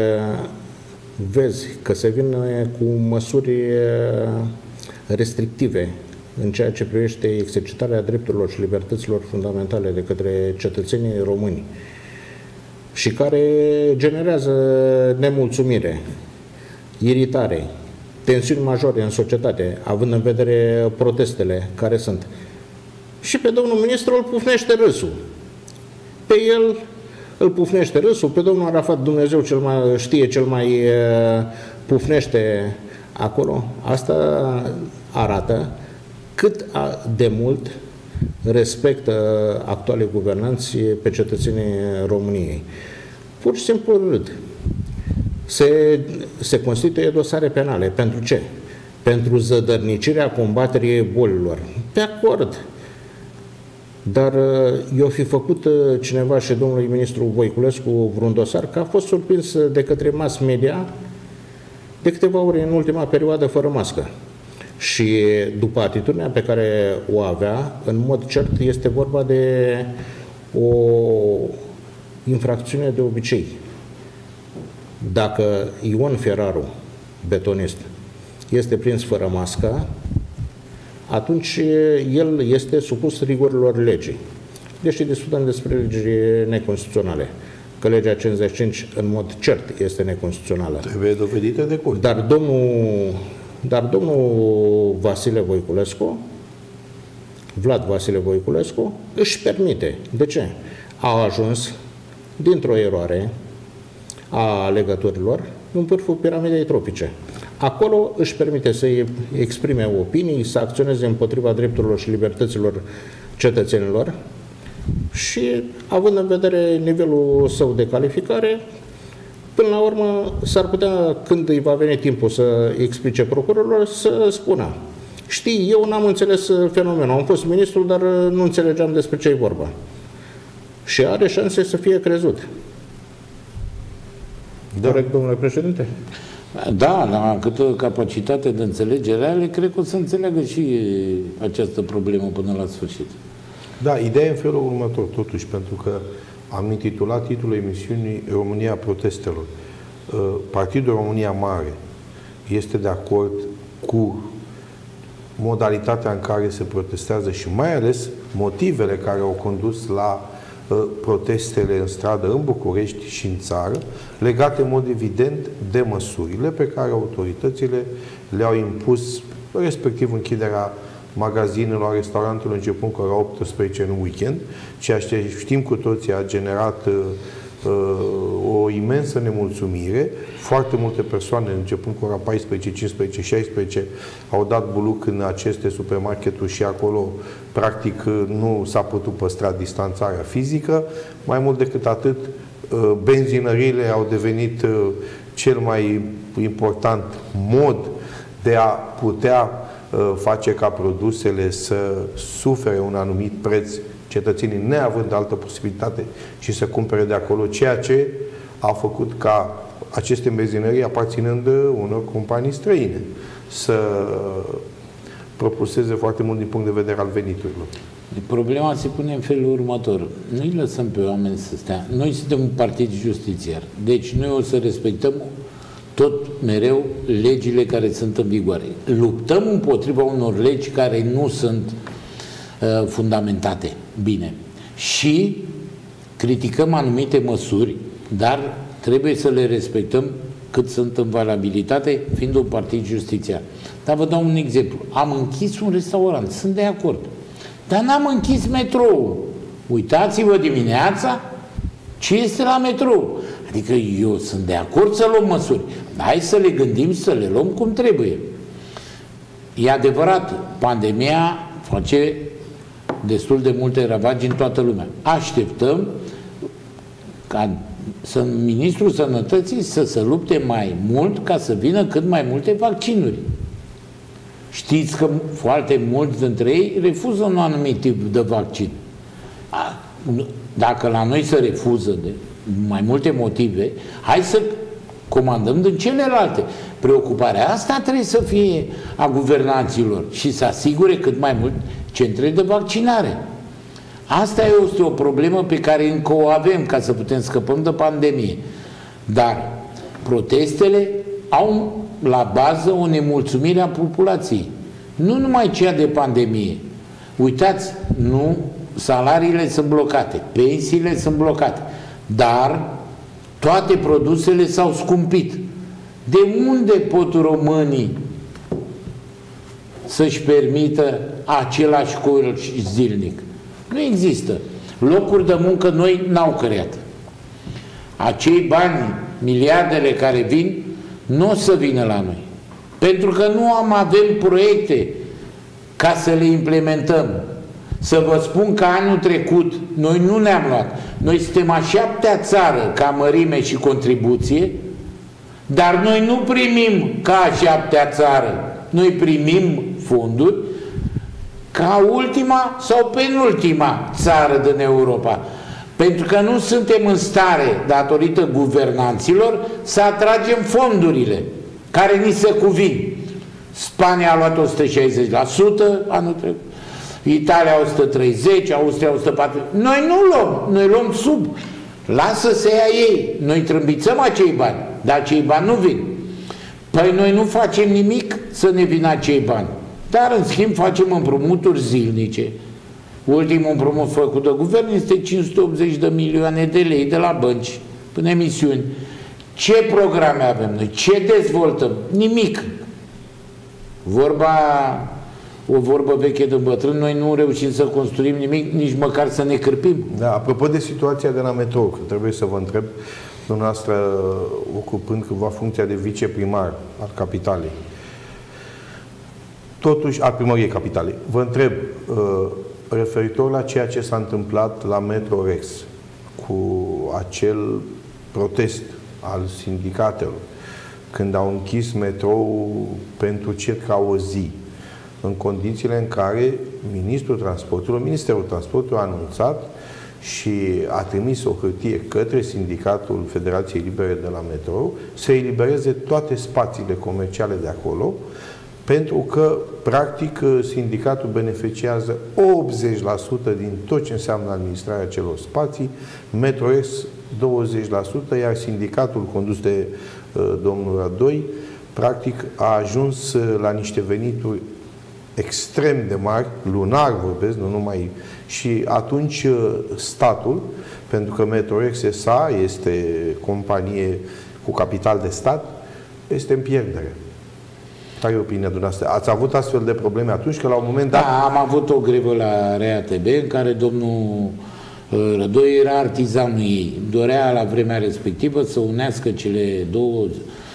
vezi că se vine cu măsuri restrictive în ceea ce privește exercitarea drepturilor și libertăților fundamentale de către cetățenii români, și care generează nemulțumire, iritare, tensiuni majore în societate, având în vedere protestele care sunt. Și pe domnul ministru îl pufnește râsul. Pe el îl pufnește râsul, pe domnul Arafat Dumnezeu știe cel mai pufnește acolo. Asta arată cât de mult respectă actualii guvernanți pe cetățenii României. Pur și simplu râd. Se constituie dosare penale. Pentru ce? Pentru zădărnicirea combaterii bolilor. Pe acord. Dar i-o fi făcut cineva și domnului ministru Voiculescu vreun dosar că a fost surprins de către mass media de câteva ori în ultima perioadă fără mască. Și după atitudinea pe care o avea, în mod cert este vorba de o infracțiune de obicei. Dacă Ion Feraru, betonist, este prins fără mască, atunci el este supus rigorilor legii. Deși discutăm despre legi neconstituționale, că legea 55 în mod cert este neconstituțională. Trebuie dovedită de curte. Dar domnul Vasile Voiculescu, Vlad Vasile Voiculescu, își permite. De ce? A ajuns dintr-o eroare a alegătorilor în vârful piramidei tropice. Acolo își permite să exprime opinii, să acționeze împotriva drepturilor și libertăților cetățenilor și, având în vedere nivelul său de calificare, până la urmă s-ar putea, când îi va veni timpul să explice procurorilor, să spună: știi, eu n-am înțeles fenomenul, am fost ministru, dar nu înțelegeam despre ce e vorba. Și are șanse să fie crezut. Da. Corect, domnule președinte? Da, la câtă capacitate de înțelegere are, cred că o să înțeleagă și această problemă până la sfârșit. Da, ideea e în felul următor, totuși, pentru că am intitulat titlul emisiunii România protestelor. Partidul România Mare este de acord cu modalitatea în care se protestează și mai ales motivele care au condus la protestele în stradă în București și în țară, legate în mod evident de măsurile pe care autoritățile le-au impus, respectiv închiderea magazinelor, restaurantelor, începând cu ora 18 în weekend, ceea ce știm cu toții a generat o imensă nemulțumire. Foarte multe persoane, începând cu ora 14, 15, 16, au dat buluc în aceste supermarketuri și acolo, practic, nu s-a putut păstra distanțarea fizică. Mai mult decât atât, benzinăriile au devenit cel mai important mod de a putea face ca produsele să sufere un anumit preț, cetățenii neavând altă posibilitate și să cumpere de acolo, ceea ce a făcut ca aceste benzinării, aparținând unor companii străine, să propulseze foarte mult din punct de vedere al veniturilor. Problema se pune în felul următor. Noi lăsăm pe oameni să stea. Noi suntem un partid justițiar. Deci noi o să respectăm tot mereu legile care sunt în vigoare. Luptăm împotriva unor legi care nu sunt fundamentate bine. Și criticăm anumite măsuri, dar trebuie să le respectăm cât sunt în valabilitate, fiind un partid justițiar. Dar vă dau un exemplu. Am închis un restaurant, sunt de acord. Dar n-am închis metrou. Uitați-vă dimineața ce este la metrou. Adică eu sunt de acord să luăm măsuri. Hai să le gândim, să le luăm cum trebuie. E adevărat, pandemia face destul de multe ravagi în toată lumea. Așteptăm ca Ministrul Sănătății să se lupte mai mult ca să vină cât mai multe vaccinuri. Știți că foarte mulți dintre ei refuză un anumit tip de vaccin. Dacă la noi se refuză de mai multe motive, hai să comandăm din celelalte. Preocuparea asta trebuie să fie a guvernanților și să asigure cât mai mult centre de vaccinare. Asta este o problemă pe care încă o avem ca să putem scăpăm de pandemie. Dar protestele au la bază o nemulțumire a populației. Nu numai cea de pandemie. Uitați, nu, salariile sunt blocate, pensiile sunt blocate, dar toate produsele s-au scumpit. De unde pot românii să-și permită același coș zilnic? Nu există. Locuri de muncă noi n-au creat. Acei bani, miliardele care vin, nu o să vină la noi. Pentru că nu avem proiecte ca să le implementăm. Să vă spun că anul trecut noi nu ne-am luat. Noi suntem a 7-a țară ca mărime și contribuție, dar noi nu primim ca a 7-a țară. Noi primim fonduri ca ultima sau penultima țară din Europa. Pentru că nu suntem în stare, datorită guvernanților, să atragem fondurile care ni se cuvin. Spania a luat 160% anul trecut, Italia 130%, Austria 140%. Noi nu luăm, noi luăm sub. Lasă să ia ei. Noi trâmbițăm acei bani, dar acei bani nu vin. Păi noi nu facem nimic să ne vină acei bani. Dar în schimb facem împrumuturi zilnice. Ultimul împrumut făcut de guvern este 580 de milioane de lei de la bănci până emisiuni. Ce programe avem noi? Ce dezvoltăm? Nimic. O vorbă veche de bătrân, noi nu reușim să construim nimic, nici măcar să ne cârpim. Da, apropo de situația de la metrou, că trebuie să vă întreb, dumneavoastră ocupând cândva funcția de viceprimar al capitalei, totuși, al primăriei capitalei, vă întreb, referitor la ceea ce s-a întâmplat la Metrorex, cu acel protest al sindicatelor, când au închis metrou pentru circa o zi, în condițiile în care Ministerul Transportului a anunțat și a trimis o hârtie către Sindicatul Federației Libere de la metrou să elibereze toate spațiile comerciale de acolo, pentru că, practic, sindicatul beneficiază 80% din tot ce înseamnă administrarea celor spații, Metrorex 20%, iar sindicatul condus de domnul Rădoi, practic, a ajuns la niște venituri extrem de mari, lunar vorbesc, nu numai, și atunci statul, pentru că Metrorex S.A. este companie cu capital de stat, este în pierdere. Care e opinia dumneavoastră? Ați avut astfel de probleme atunci, că la un moment dat... Da, am avut o grevă la RATB în care domnul Rădoi era artizanul ei. Dorea la vremea respectivă să unească cele două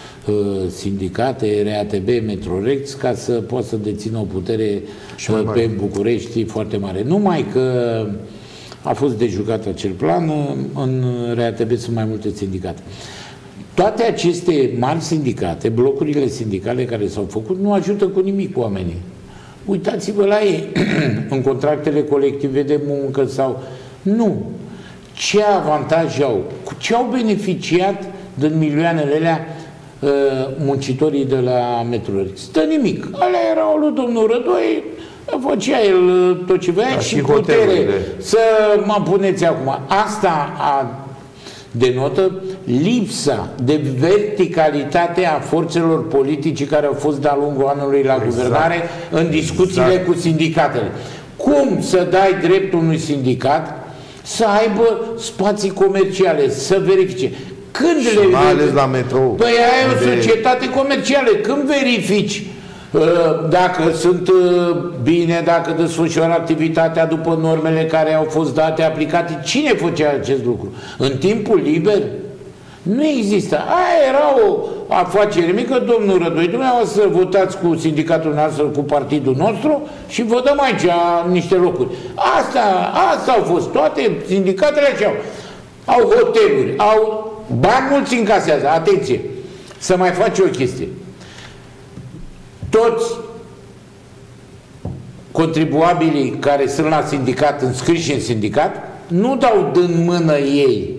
sindicate, RATB, Metrorex, ca să poată să dețină o putere pe București foarte mare. Numai că a fost dejucat acel plan, în RATB sunt mai multe sindicate. Toate aceste mari sindicate, blocurile sindicale care s-au făcut, nu ajută cu nimic oamenii. Uitați-vă la ei, în contractele colective de muncă sau... Nu. Ce avantaje au? Cu ce au beneficiat din milioanele alea muncitorii de la Metrorex? Stă nimic. Alea erau lui domnul Rădoi, făcea el tot ce voia și putere să mă puneți acum. Asta denotă lipsa de verticalitate a forțelor politice care au fost de-a lungul anului la guvernare în discuțiile cu sindicatele. Cum să dai dreptul unui sindicat să aibă spații comerciale, să verifice? Când și mai ales la metrou. Păi aia e o societate comercială. Când verifici dacă sunt bine, dacă desfășoară activitatea după normele care au fost date, aplicate, cine făcea acest lucru? În timpul liber? Nu există. Aia era o afacere mică, domnul Rădoi. Dumneavoastră votați cu sindicatul nostru, cu partidul nostru și vă dăm aici niște locuri. Asta au fost. Toate sindicatele așa au hoteluri, au bani mulți încasează. Atenție! Să mai faci o chestie. Toți contribuabilii care sunt la sindicat, înscriși în sindicat, nu dau din mână ei.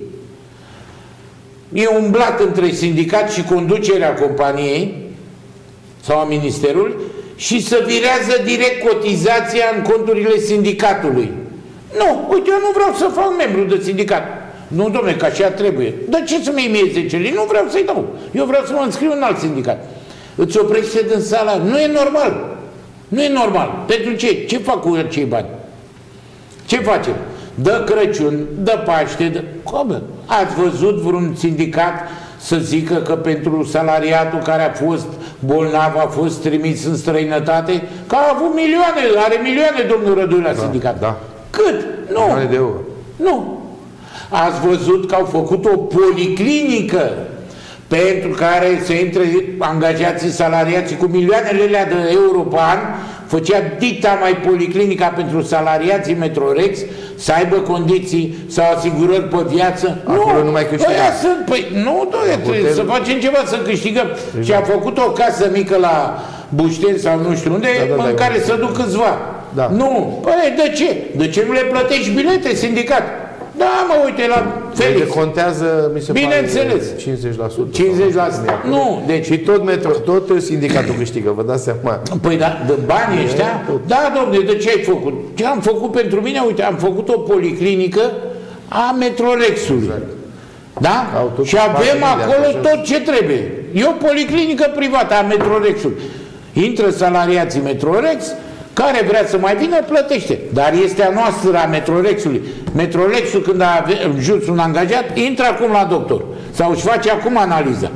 E umblat între sindicat și conducerea companiei sau a ministerului și să virează direct cotizația în conturile sindicatului. Nu, uite, eu nu vreau să fac membru de sindicat. Nu, dom'le, că așa trebuie. Dar ce să-mi iei mie 10 lei? Nu vreau să-i dau. Eu vreau să mă înscriu în alt sindicat. Îți oprește din salariu. Nu e normal. Nu e normal. Pentru ce? Ce fac cu acei bani? Ce facem? Dă Crăciun, dă Paște, Cum? Ați văzut vreun sindicat să zică că pentru salariatul care a fost bolnav, a fost trimis în străinătate, că a avut milioane, are milioane domnul Rădoi la sindicat. Da. Cât? Nu. Milioane de euro. Nu. Ați văzut că au făcut o policlinică pentru care să intre angajații salariații cu milioanele alea de euro pe an, făcea dita mai policlinica pentru salariații Metrorex să aibă condiții sau asigurări pe viață. Acolo nu mai câștigă. Păi nu, trebuie să facem ceva să câștigăm. Și a făcut o casă mică la Bușteni sau nu știu unde, în care să duc câțiva. Da. Nu. Păi de ce? De ce nu le plătești bilete, sindicat? Da, mă, uite la Felix. Deci contează, mi se bineînțeles. Pare 50%. 50%. Nu, deci... Și tot sindicatul câștigă, vă dați seama. Păi da, de banii ăștia? Da, domnule, de ce ai făcut? Ce am făcut pentru mine? Uite, am făcut o policlinică a Metrorexului. Exact. Da? Și avem acolo tot ce trebuie. E o policlinică privată a Metrorexului. Intră salariații Metrorex, care vrea să mai vină, plătește. Dar este a noastră, a Metrorexului. Metrorexul, când a ajuns un angajat, intră acum la doctor. Sau își face acum analiza.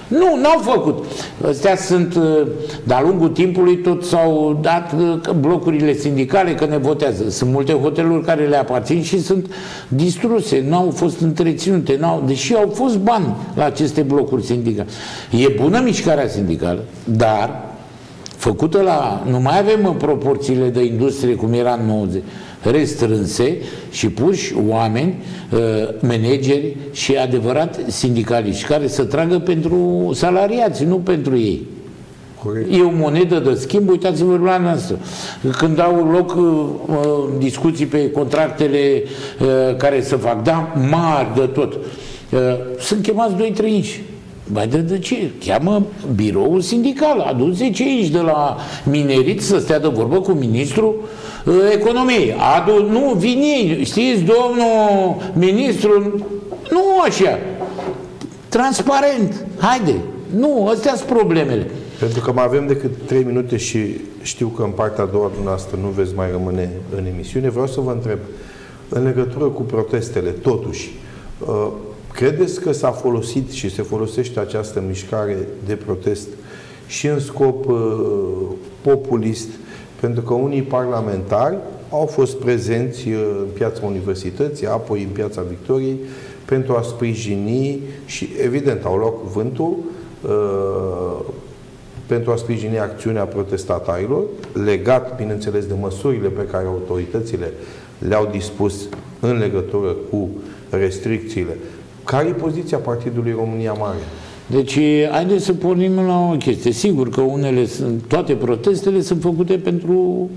Nu, n-au făcut. Astea sunt, de-a lungul timpului tot s-au dat blocurile sindicale că ne votează. Sunt multe hoteluri care le aparțin și sunt distruse, n-au fost întreținute, deși au fost bani la aceste blocuri sindicale. E bună mișcarea sindicală, dar făcută nu mai avem proporțiile de industrie cum era în 90, restrânse și puși oameni, manageri și adevărat sindicaliști care să tragă pentru salariați, nu pentru ei. Corect. E o monedă de schimb, uitați-vă la noastră. Când au loc discuții pe contractele care se fac, da, mari de tot, sunt chemați 2-3 inși. Mai de ce? Cheamă biroul sindical, aduce 10 inși de la minerit să stea de vorbă cu ministrul economiei. Nu, vin ei, știți, domnul ministru, nu așa. Transparent, haide. Nu, astea sunt problemele. Pentru că mai avem decât 3 minute și știu că în partea a doua dumneavoastră nu veți mai rămâne în emisiune, vreau să vă întreb, în legătură cu protestele, totuși, credeți că s-a folosit și se folosește această mișcare de protest și în scop populist, pentru că unii parlamentari au fost prezenți în Piața Universității, apoi în Piața Victoriei, pentru a sprijini și, evident, au luat cuvântul pentru a sprijini acțiunea protestatarilor, legat, bineînțeles, de măsurile pe care autoritățile le-au dispus în legătură cu restricțiile. Care e poziția Partidului România Mare? Deci, haideți să pornim la o chestie. Sigur că toate protestele sunt făcute pentru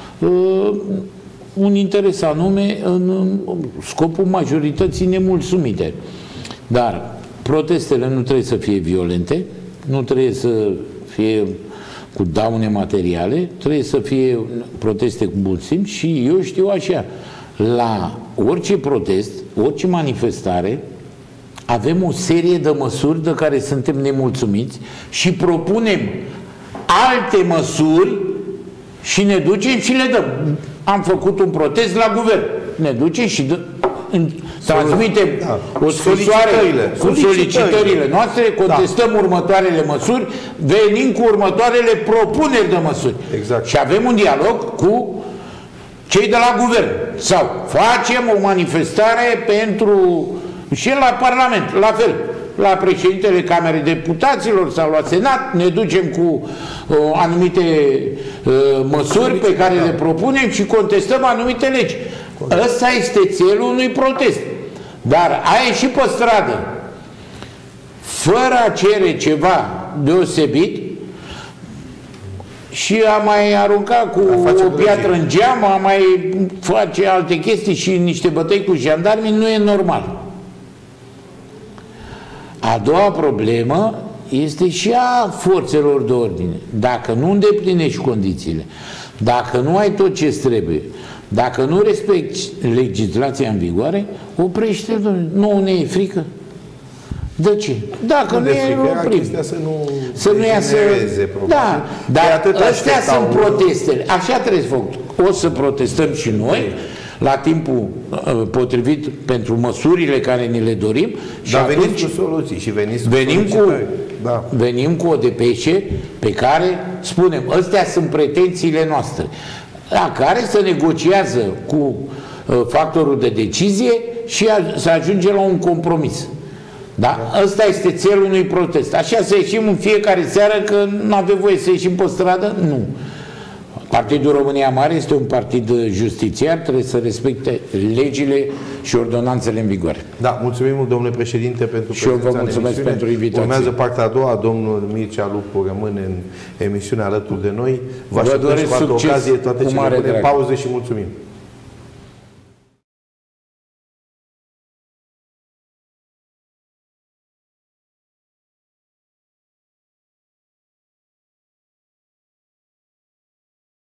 un interes anume în scopul majorității nemulțumite. Dar protestele nu trebuie să fie violente, nu trebuie să fie cu daune materiale, trebuie să fie proteste cu bun simț și eu știu așa, la orice protest, orice manifestare, avem o serie de măsuri de care suntem nemulțumiți și propunem alte măsuri și ne ducem și le dăm. Am făcut un protest la guvern. Ne ducem și transmitem o scrisoare cu solicitările noastre, contestăm următoarele măsuri, venim cu următoarele propuneri de măsuri. Exact. Și avem un dialog cu cei de la guvern. Sau facem o manifestare pentru... și la Parlament, la fel. La președintele Camerei Deputaților sau la Senat, ne ducem cu anumite măsuri pe care le propunem și contestăm anumite legi. Ăsta este țelul unui protest. Dar a ieșit pe stradă fără a cere ceva deosebit și a mai aruncat cu o piatră în geam, a mai face alte chestii și niște bătăi cu jandarmii, nu e normal. A doua problemă este și a forțelor de ordine. Dacă nu îndeplinești condițiile, dacă nu ai tot ce trebuie, dacă nu respecti legislația în vigoare, oprește-l. Nu ne e frică? De ce? Dacă nu e, oprim. Să nu iasă... Da, dar astea sunt protestele. Așa trebuie să făcut. O să protestăm și noi la timpul potrivit pentru măsurile care ni le dorim. Dar veniți cu soluții și venim cu o depeșe pe care spunem, astea sunt pretențiile noastre, la care se negociază cu factorul de decizie și să ajunge la un compromis. Da? Ăsta este țelul unui protest. Așa să ieșim în fiecare seară că nu avem voie să ieșim pe stradă? Nu. Partidul România Mare este un partid justițiar, trebuie să respecte legile și ordonanțele în vigoare. Da, mulțumim mult, domnule președinte, pentru și eu vă mulțumesc pentru invitație. Urmează partea a doua, domnul Mircea Lupu rămâne în emisiunea alături de noi. Vă doresc succes, toate cele bune, pauze și mulțumim.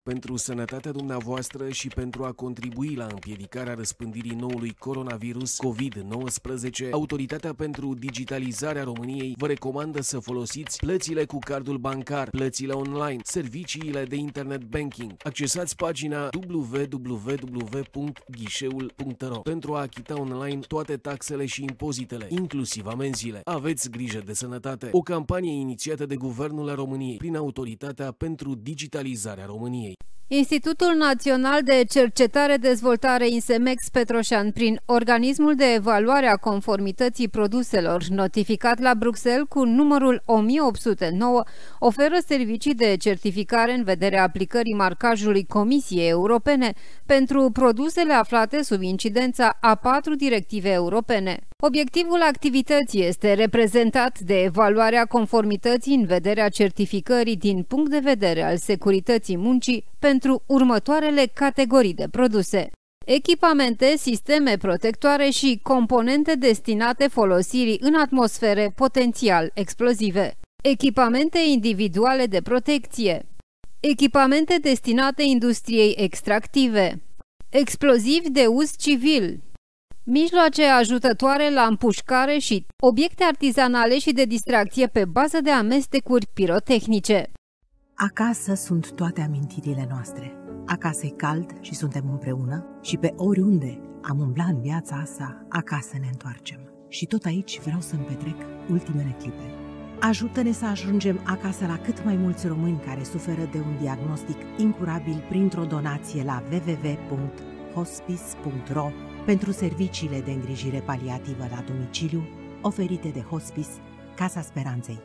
Pentru sănătatea dumneavoastră și pentru a contribui la împiedicarea răspândirii noului coronavirus COVID-19, Autoritatea pentru Digitalizarea României vă recomandă să folosiți plățile cu cardul bancar, plățile online, serviciile de internet banking. Accesați pagina www.ghișeul.ro pentru a achita online toate taxele și impozitele, inclusiv amenziile. Aveți grijă de sănătate. O campanie inițiată de Guvernul României prin Autoritatea pentru Digitalizarea României. Institutul Național de Cercetare-Dezvoltare INSEMEX Petroșani, prin Organismul de Evaluare a Conformității Produselor, notificat la Bruxelles cu numărul 1809, oferă servicii de certificare în vederea aplicării marcajului Comisiei Europene pentru produsele aflate sub incidența a 4 directive europene. Obiectivul activității este reprezentat de evaluarea conformității în vederea certificării din punct de vedere al securității muncii pentru următoarele categorii de produse: echipamente, sisteme protectoare și componente destinate folosirii în atmosfere potențial explozive, echipamente individuale de protecție, echipamente destinate industriei extractive, explozivi de uz civil, mijloace ajutătoare la împușcare și obiecte artizanale și de distracție pe bază de amestecuri pirotehnice. Acasă sunt toate amintirile noastre. Acasă e cald și suntem împreună și pe oriunde am umblat în viața asta, acasă ne întoarcem. Și tot aici vreau să-mi petrec ultimele clipe. Ajută-ne să ajungem acasă la cât mai mulți români care suferă de un diagnostic incurabil printr-o donație la www.hospice.ro pentru serviciile de îngrijire paliativă la domiciliu oferite de Hospice, Casa Speranței.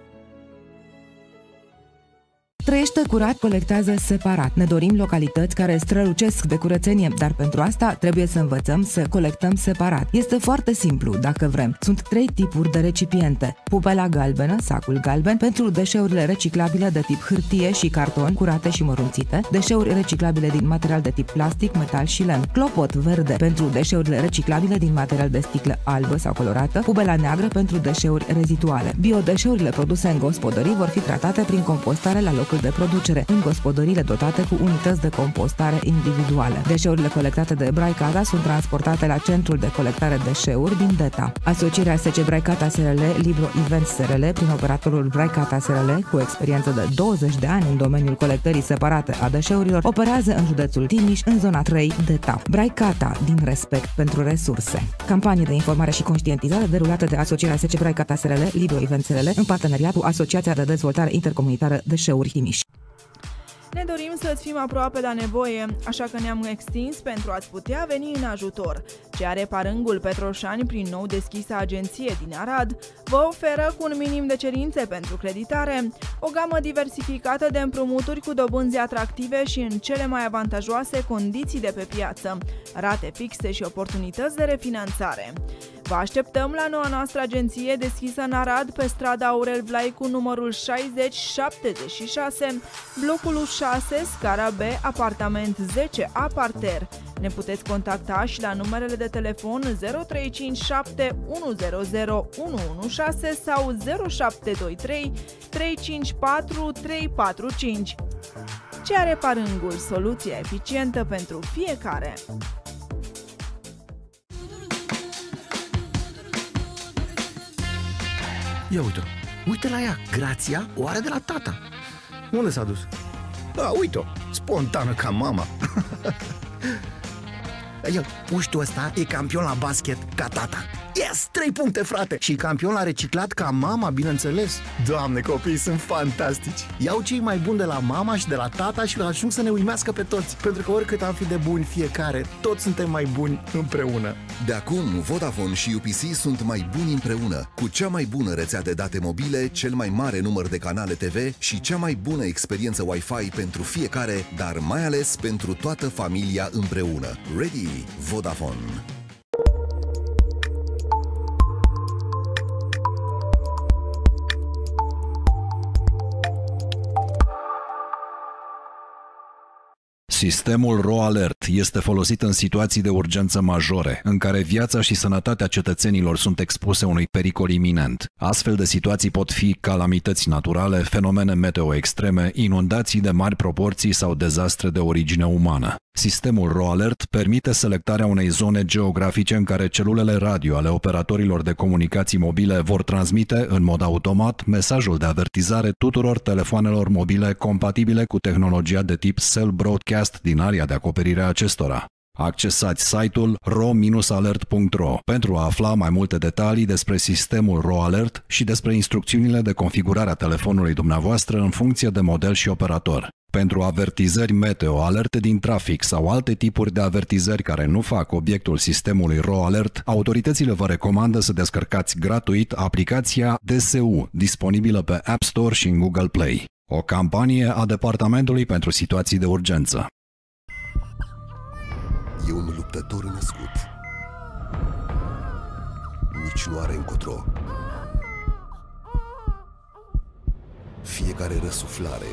Trăiește curat colectează separat. Ne dorim localități care strălucesc de curățenie, dar pentru asta trebuie să învățăm să colectăm separat. Este foarte simplu, dacă vrem. Sunt 3 tipuri de recipiente. Pupela galbenă, sacul galben, pentru deșeurile reciclabile de tip hârtie și carton, curate și mărunțite, deșeuri reciclabile din material de tip plastic, metal și lemn. Clopot verde pentru deșeurile reciclabile din material de sticlă albă sau colorată, pubela neagră pentru deșeuri reziduale. Biodeșeurile produse în gospodării vor fi tratate prin compostare la locul de producere, în gospodăriile dotate cu unități de compostare individuale. Deșeurile colectate de Braicata sunt transportate la centrul de colectare deșeuri din DETA. Asocierea SC Braicata SRL Libro Event SRL, prin operatorul Braicata SRL, cu experiență de 20 de ani în domeniul colectării separate a deșeurilor, operează în județul Timiș, în zona 3 DETA. Braicata, din respect pentru resurse. Campanie de informare și conștientizare derulată de Asocierea SC Braicata SRL Libro Event SRL în parteneriat cu Asociația de Dezvoltare Intercomunitară Deșeuri Timiș. Ne dorim să-ți fim aproape la nevoie, așa că ne-am extins pentru a-ți putea veni în ajutor. Ce are Parângul Petroșani, prin nou deschisă agenție din Arad, vă oferă cu un minim de cerințe pentru creditare o gamă diversificată de împrumuturi cu dobânzi atractive și în cele mai avantajoase condiții de pe piață, rate fixe și oportunități de refinanțare. Vă așteptăm la noua noastră agenție deschisă în Arad, pe strada Aurel Vlaicu, numărul 6076, blocul 6, scara B, apartament 10A parter. Ne puteți contacta și la numerele de telefon 0357 100 116 sau 0723 354 345. Ce are Parângul? Soluția eficientă pentru fiecare! Ia uite-o, uite la ea, Grația o are de la tata. Unde s-a dus? Uite-o, spontană ca mama. Ia, puștul ăsta e campion la basket ca tata. Yes, 3 puncte, frate! Și campion la reciclat ca mama, bineînțeles. Doamne, copiii sunt fantastici. Iau cei mai buni de la mama și de la tata și ajung să ne uimească pe toți. Pentru că oricât am fi de buni fiecare, toți suntem mai buni împreună. De acum, Vodafone și UPC sunt mai buni împreună, cu cea mai bună rețea de date mobile, cel mai mare număr de canale TV și cea mai bună experiență Wi-Fi pentru fiecare, dar mai ales pentru toată familia împreună. Ready? Vodafone. Sistemul RO Alert Alert este folosit în situații de urgență majore, în care viața și sănătatea cetățenilor sunt expuse unui pericol iminent. Astfel de situații pot fi calamități naturale, fenomene meteo extreme, inundații de mari proporții sau dezastre de origine umană. Sistemul RoAlert permite selectarea unei zone geografice în care celulele radio ale operatorilor de comunicații mobile vor transmite în mod automat mesajul de avertizare tuturor telefoanelor mobile compatibile cu tehnologia de tip Cell Broadcast din area de acoperire a acestora. Accesați site-ul ro-alert.ro pentru a afla mai multe detalii despre sistemul RoAlert și despre instrucțiunile de configurare a telefonului dumneavoastră în funcție de model și operator. Pentru avertizări meteo, alerte din trafic sau alte tipuri de avertizări care nu fac obiectul sistemului RoAlert, autoritățile vă recomandă să descărcați gratuit aplicația DSU, disponibilă pe App Store și în Google Play. O campanie a Departamentului pentru Situații de Urgență. E un luptător născut. Nici nu are încotro. Fiecare răsuflare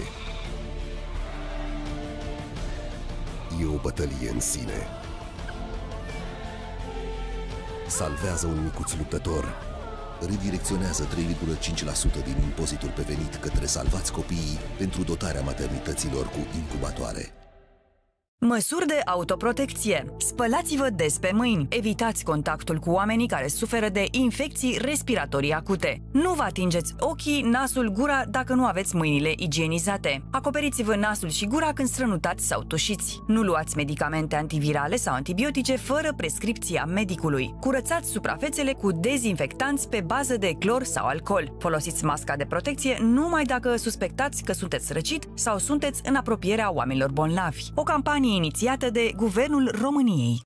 e o bătălie în sine. Salvează un micuț luptător. Redirecționează 3,5% din impozitul pe venit către Salvați Copiii pentru dotarea maternităților cu incubatoare. Măsuri de autoprotecție. Spălați-vă des pe mâini. Evitați contactul cu oamenii care suferă de infecții respiratorii acute. Nu vă atingeți ochii, nasul, gura dacă nu aveți mâinile igienizate. Acoperiți-vă nasul și gura când strănutați sau tușiți. Nu luați medicamente antivirale sau antibiotice fără prescripția medicului. Curățați suprafețele cu dezinfectanți pe bază de clor sau alcool. Folosiți masca de protecție numai dacă suspectați că sunteți răcit sau sunteți în apropierea oamenilor bolnavi. O campanie inițiată de Guvernul României.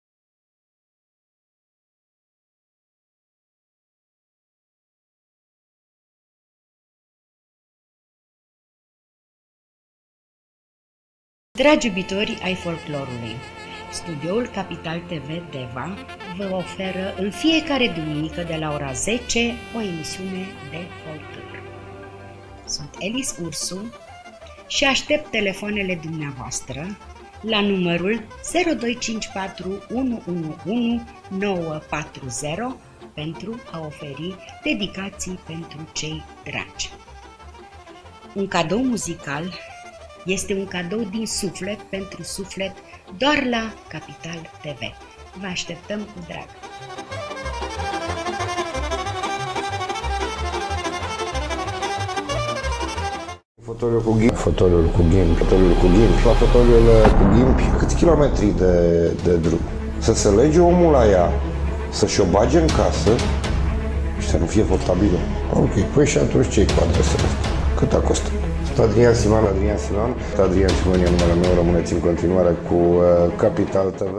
Dragi iubitori ai folclorului, studioul Capital TV Deva vă oferă în fiecare duminică de la ora 10 o emisiune de folclor. Sunt Elis Ursu și aștept telefoanele dumneavoastră la numărul 0254 111 940 pentru a oferi dedicații pentru cei dragi. Un cadou muzical este un cadou din suflet pentru suflet doar la Capital TV. Vă așteptăm cu drag! Fotoliul cu ghimpi, fotoliul cu ghimpi, fotoliul cu ghimpi, la fotoliul cu ghimpi, câți kilometri de drum? Să se lege omul la ea, să-și o bage în casă și să nu fie portabilă. Ok, păi și atunci ce-i cu adresa asta? Cât a costat? Adrian Siman, Adrian Siman e numele meu, rămâneți în continuare cu Capital TV.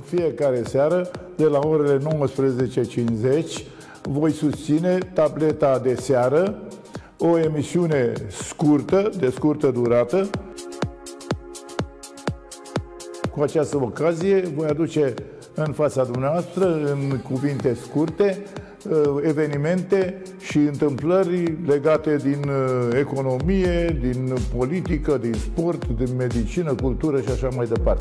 fiecare seară, de la orele 19:50, voi susține Tableta de seară, o emisiune scurtă, de scurtă durată. Cu această ocazie voi aduce în fața dumneavoastră, în cuvinte scurte, evenimente și întâmplări legate din economie, din politică, din sport, din medicină, cultură și așa mai departe.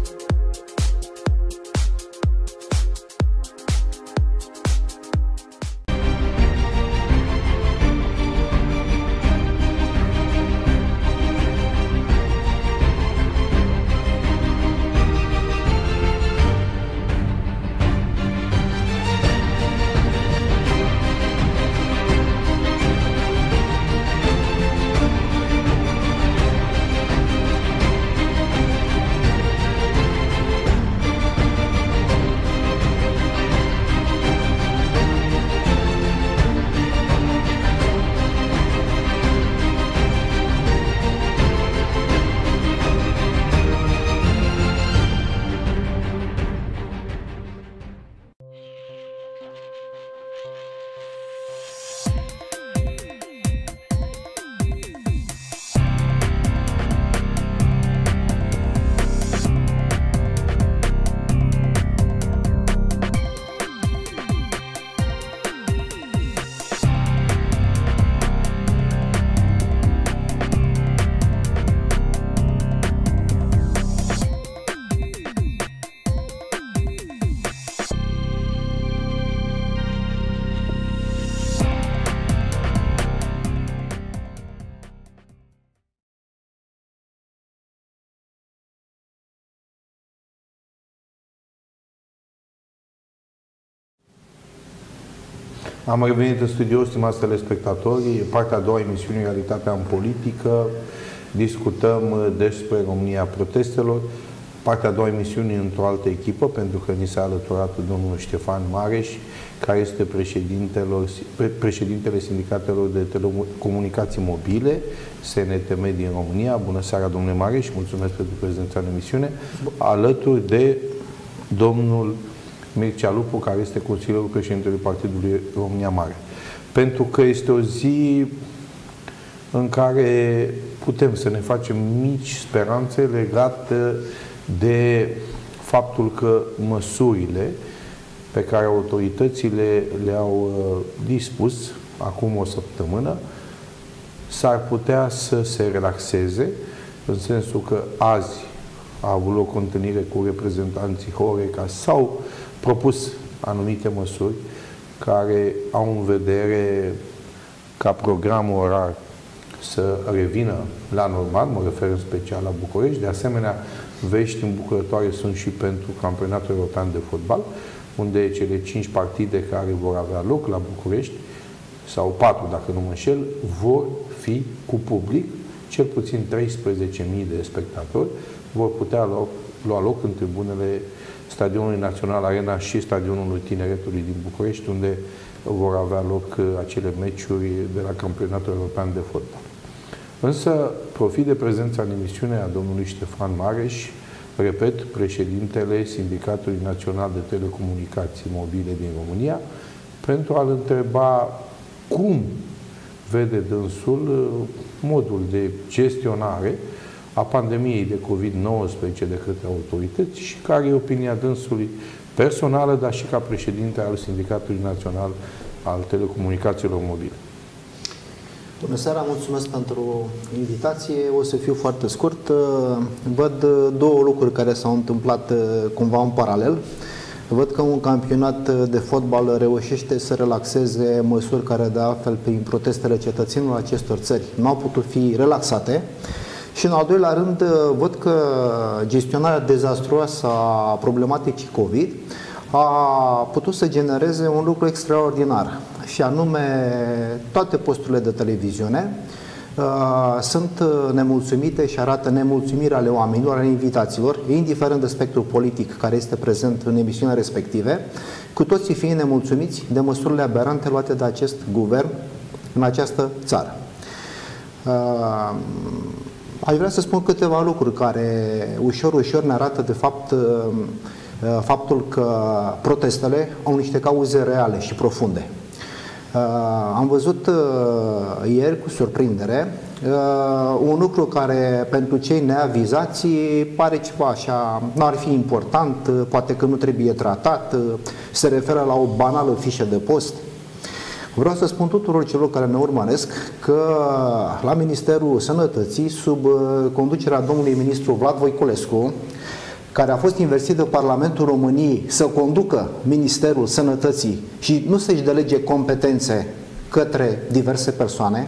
Am revenit în studio, stimați telespectatori, partea a doua emisiune, Realitatea în politică. Discutăm despre România protestelor. Partea a doua emisiune într-o altă echipă, pentru că ni s-a alăturat domnul Ștefan Mareș, care este președintele Sindicatelor de Telecomunicații Mobile, SNTM din România. Bună seara, domnule Mareș, mulțumesc pentru prezența în emisiune. Alături de domnul Mircea Lupu, care este consilierul președintelui Partidului România Mare. Pentru că este o zi în care putem să ne facem mici speranțe legate de faptul că măsurile pe care autoritățile le-au dispus acum o săptămână s-ar putea să se relaxeze, în sensul că azi a avut loc o întâlnire cu reprezentanții Horeca, s-au propus anumite măsuri care au în vedere ca programul orar să revină la normal, mă refer în special la București. De asemenea, vești îmbucurătoare sunt și pentru Campionatul European de Fotbal, unde cele 5 partide care vor avea loc la București, sau 4 dacă nu mă înșel, vor fi cu public, cel puțin 13.000 de spectatori vor putea lua loc în tribunele Stadionului Național Arena și Stadionului Tineretului din București, unde vor avea loc acele meciuri de la Campionatul European de Fotbal. Însă, profit de prezența în emisiune a domnului Ștefan Mareș, repet, președintele Sindicatului Național de Telecomunicații Mobile din România, pentru a-l întreba cum vede dânsul modul de gestionare a pandemiei de COVID-19 de către autorități și care e opinia dânsului personală, dar și ca președinte al Sindicatului Național al Telecomunicațiilor Mobile. Bună seara, mulțumesc pentru invitație. O să fiu foarte scurt. Văd două lucruri care s-au întâmplat cumva în paralel. Văd că un campionat de fotbal reușește să relaxeze măsuri care, de altfel, prin protestele cetățenilor acestor țări nu au putut fi relaxate. Și, în al doilea rând, văd că gestionarea dezastruoasă a problematicii COVID a putut să genereze un lucru extraordinar, și anume toate posturile de televiziune sunt nemulțumite și arată nemulțumirea ale oamenilor, ale invitaților, indiferent de spectrul politic care este prezent în emisiunea respective, cu toții fiind nemulțumiți de măsurile aberante luate de acest guvern în această țară. Aș vrea să spun câteva lucruri care ușor, ușor ne arată de fapt faptul că protestele au niște cauze reale și profunde. Am văzut ieri cu surprindere un lucru care pentru cei neavizați pare ceva așa, nu ar fi important, poate că nu trebuie tratat, se referă la o banală fișă de post. Vreau să spun tuturor celor care ne urmăresc că la Ministerul Sănătății, sub conducerea domnului ministru Vlad Voiculescu, care a fost investit de Parlamentul României să conducă Ministerul Sănătății și nu să-și delege competențe către diverse persoane,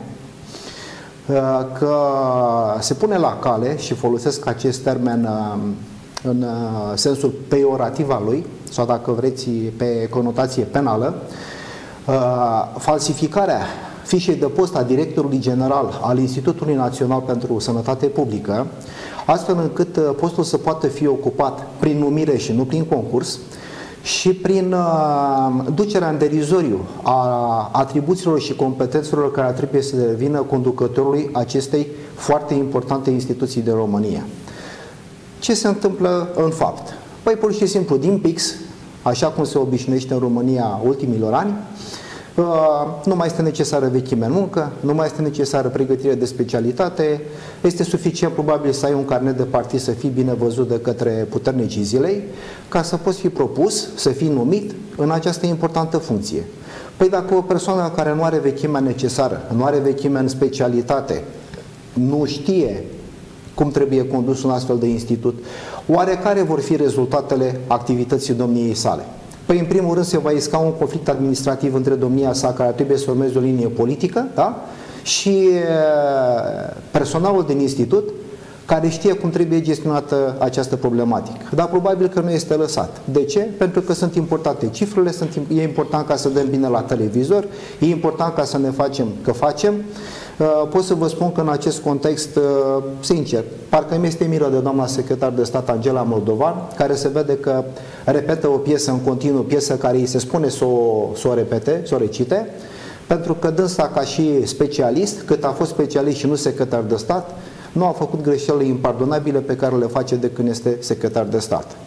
că se pune la cale, și folosesc acest termen în sensul peiorativ al lui, sau dacă vreți pe conotație penală, falsificarea fișei de post a directorului general al Institutului Național pentru Sănătate Publică, astfel încât postul să poată fi ocupat prin numire și nu prin concurs și prin ducerea în derizoriu a atribuțiilor și competențelor care trebuie să devină conducătorului acestei foarte importante instituții de România. Ce se întâmplă în fapt? Păi pur și simplu din pix, așa cum se obișnuiește în România ultimilor ani, nu mai este necesară vechime în muncă, nu mai este necesară pregătire de specialitate, este suficient probabil să ai un carnet de partid, să fii bine văzut de către puternicii zilei, ca să poți fi propus, să fii numit în această importantă funcție. Păi dacă o persoană care nu are vechimea necesară, nu are vechime în specialitate, nu știe cum trebuie condus un astfel de institut, oare care vor fi rezultatele activității domniei sale? Păi, în primul rând, se va isca un conflict administrativ între domnia sa, care trebuie să urmeze o linie politică, da? Și personalul din institut, care știe cum trebuie gestionată această problematică. Dar probabil că nu este lăsat. De ce? Pentru că sunt importante cifrele, e important ca să dăm bine la televizor, e important ca să ne facem că facem. Pot să vă spun că în acest context, sincer, parcă mi este milă de doamna secretar de stat Angela Moldovan, care se vede că repetă o piesă în continuu, piesă care îi se spune să o repete, să o recite, pentru că dânsa ca și specialist, cât a fost specialist și nu secretar de stat, nu a făcut greșelile impardonabile pe care le face de când este secretar de stat.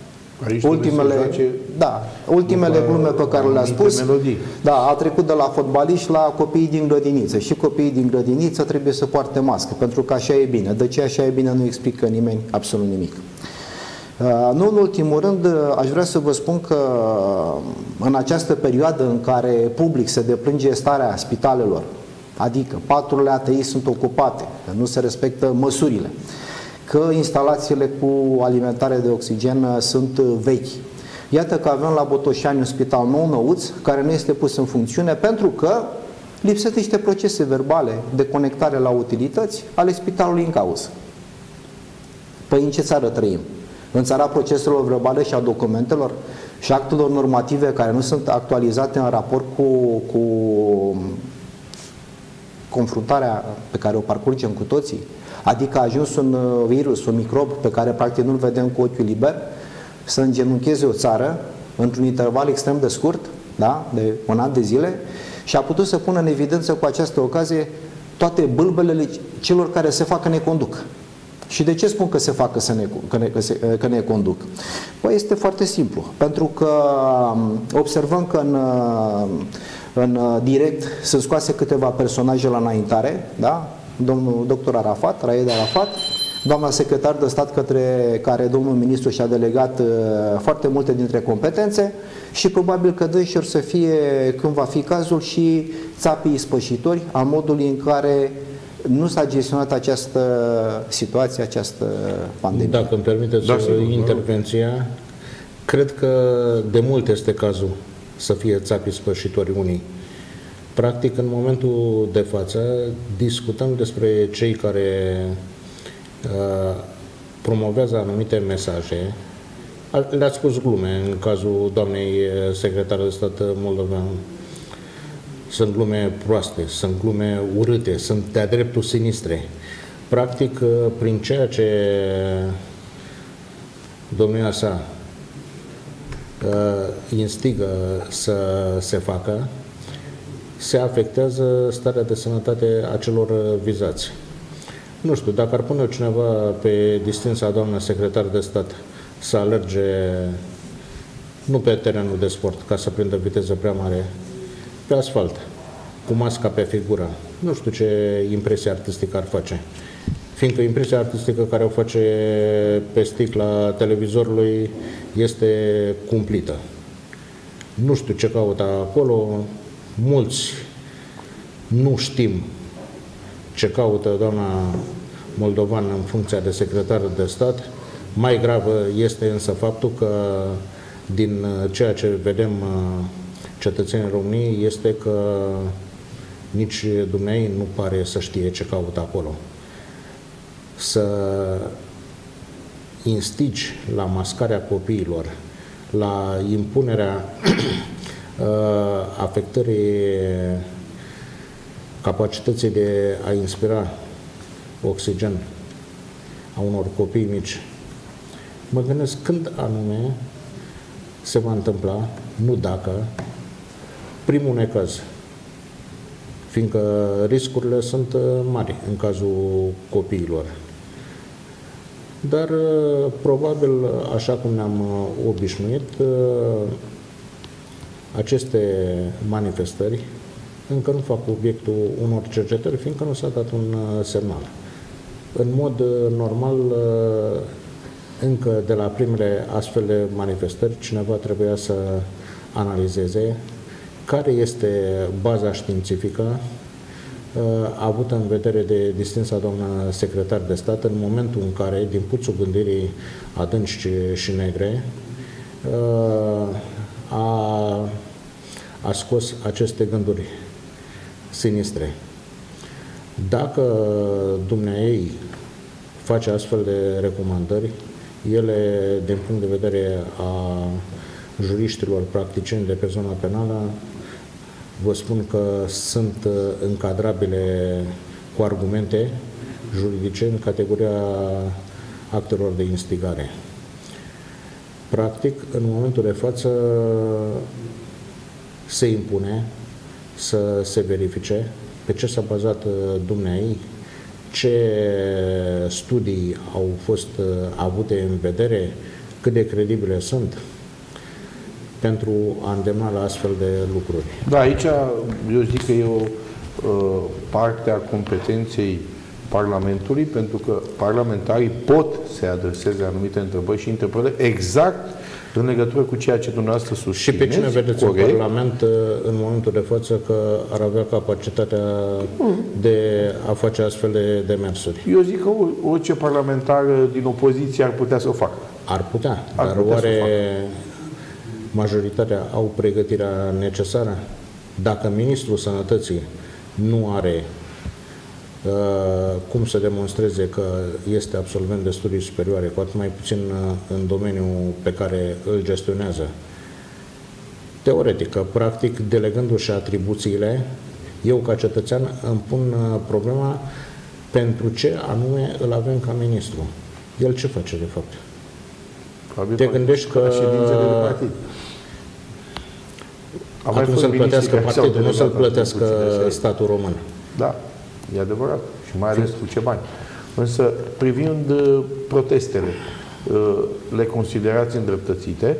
Ultimele glume pe care le-a spus, a trecut de la fotbaliști la copiii din grădiniță. Și copiii din grădiniță trebuie să poarte mască, pentru că așa e bine. De ce așa e bine nu explică nimeni absolut nimic. Nu în ultimul rând, aș vrea să vă spun că în această perioadă în care public se deplânge starea spitalelor, adică paturile ATI sunt ocupate, că nu se respectă măsurile, că instalațiile cu alimentare de oxigen sunt vechi. Iată că avem la Botoșani un spital nou-năuț care nu este pus în funcțiune pentru că lipsesc niște procese verbale de conectare la utilități ale spitalului în cauză. Păi în ce țară trăim? În țara proceselor verbale și a documentelor și actelor normative care nu sunt actualizate în raport cu confruntarea pe care o parcurgem cu toții? Adică a ajuns un virus, un microb pe care practic nu-l vedem cu ochiul liber, să îngenuncheze o țară într-un interval extrem de scurt, da? De un an de zile, și a putut să pună în evidență cu această ocazie toate bâlbelele celor care se fac că ne conduc. Și de ce spun că se fac că ne conduc? Păi este foarte simplu. Pentru că observăm că în direct sunt scoase câteva personaje la înaintare, da? Domnul doctor Arafat, Raed Arafat, doamna secretar de stat către care domnul ministru și-a delegat foarte multe dintre competențe și probabil că dânsi or să fie, când va fi cazul, și țapii ispășitori a modului în care nu s-a gestionat această situație, această pandemie. Dacă îmi permiteți intervenția, cred că de mult este cazul să fie țapii ispășitori unii. Practic, în momentul de față, discutăm despre cei care promovează anumite mesaje. Le-ați spus glume în cazul doamnei secretar de stat moldovean. Sunt glume proaste, sunt glume urâte, sunt de-a dreptul sinistre. Practic, prin ceea ce domnia sa instigă să se facă, se afectează starea de sănătate a celor vizați. Nu știu, dacă ar pune cineva pe distința doamnă secretar de stat să alerge nu pe terenul de sport, ca să prindă viteză prea mare, pe asfalt, cu masca pe figură. Nu știu ce impresie artistică ar face. Fiindcă impresia artistică care o face pe sticla televizorului este cumplită. Nu știu ce caută acolo, mulți nu știm ce caută doamna Moldovan în funcția de secretar de stat. Mai gravă este însă faptul că din ceea ce vedem cetățenii României este că nici dumneai nu pare să știe ce caută acolo. Să instigi la mascarea copiilor, la impunerea afectării capacității de a inspira oxigen a unor copii mici. Mă gândesc când anume se va întâmpla, nu dacă, primul necaz. Fiindcă riscurile sunt mari în cazul copiilor. Dar probabil, așa cum ne-am obișnuit, aceste manifestări încă nu fac obiectul unor cercetări, fiindcă nu s-a dat un semnal. În mod normal, încă de la primele astfel de manifestări, cineva trebuia să analizeze care este baza științifică avută în vedere de distinsa doamnă secretar de stat în momentul în care, din puțul gândirii adânci și negre, a scos aceste gânduri sinistre. Dacă dumneaei face astfel de recomandări, ele, din punct de vedere a juriștilor practicieni de pe zona penală, vă spun că sunt încadrabile cu argumente juridice în categoria actelor de instigare. Practic, în momentul de față, se impune să se verifice pe ce s-a bazat dumneaei, ce studii au fost avute în vedere, cât de credibile sunt, pentru a îndemna la astfel de lucruri. Da, aici eu zic că e o parte a competenței Parlamentului, pentru că parlamentarii pot să adreseze anumite întrebări și interpelări exact în legătură cu ceea ce dumneavoastră susțineți. Și pe cine vedeți în Parlament în momentul de față că ar avea capacitatea de a face astfel de demersuri? Eu zic că orice parlamentar din opoziție ar putea să o facă. Ar putea, dar oare majoritatea au pregătirea necesară? Dacă Ministrul Sănătății nu are cum să demonstreze că este absolvent de studii superioare, cu atât mai puțin în domeniul pe care îl gestionează, teoretic, practic, delegându-și atribuțiile, eu ca cetățean îmi pun problema pentru ce anume îl avem ca ministru. El ce face de fapt? Te gândești că atunci să-l plătească partidul, nu să-l plătească statul român. Da, e adevărat. Și mai ales cu ce bani. Însă, privind protestele, le considerați îndreptățite?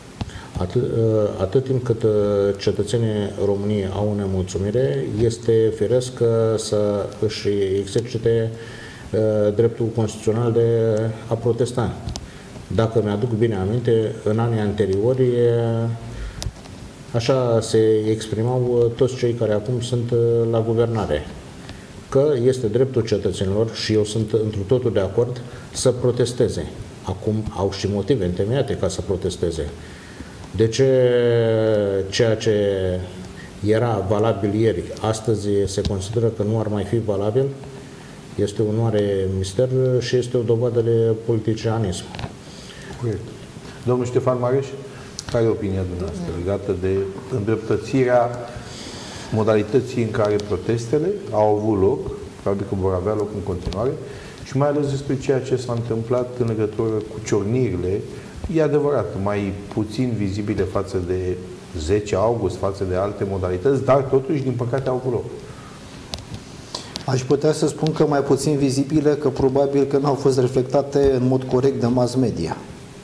Atât timp cât cetățenii României au o nemulțumire, este firesc să își exercite dreptul constituțional de a protesta. Dacă mi-aduc bine aminte, în anii anteriori, așa se exprimau toți cei care acum sunt la guvernare, că este dreptul cetățenilor, și eu sunt întru totul de acord, să protesteze. Acum au și motive întemeiate ca să protesteze. De ce ceea ce era valabil ieri, astăzi se consideră că nu ar mai fi valabil? Este un mare mister și este o dovadă de politicianism. Corect. Domnul Ștefan Mareș, care e opinia dumneavoastră legată de îndreptățirea modalității în care protestele au avut loc, probabil că vor avea loc în continuare, și mai ales despre ceea ce s-a întâmplat în legătură cu ciornirile, e adevărat, mai puțin vizibile față de 10 august, față de alte modalități, dar totuși, din păcate, au avut loc. Aș putea să spun că mai puțin vizibile, că probabil că nu au fost reflectate în mod corect de mass media.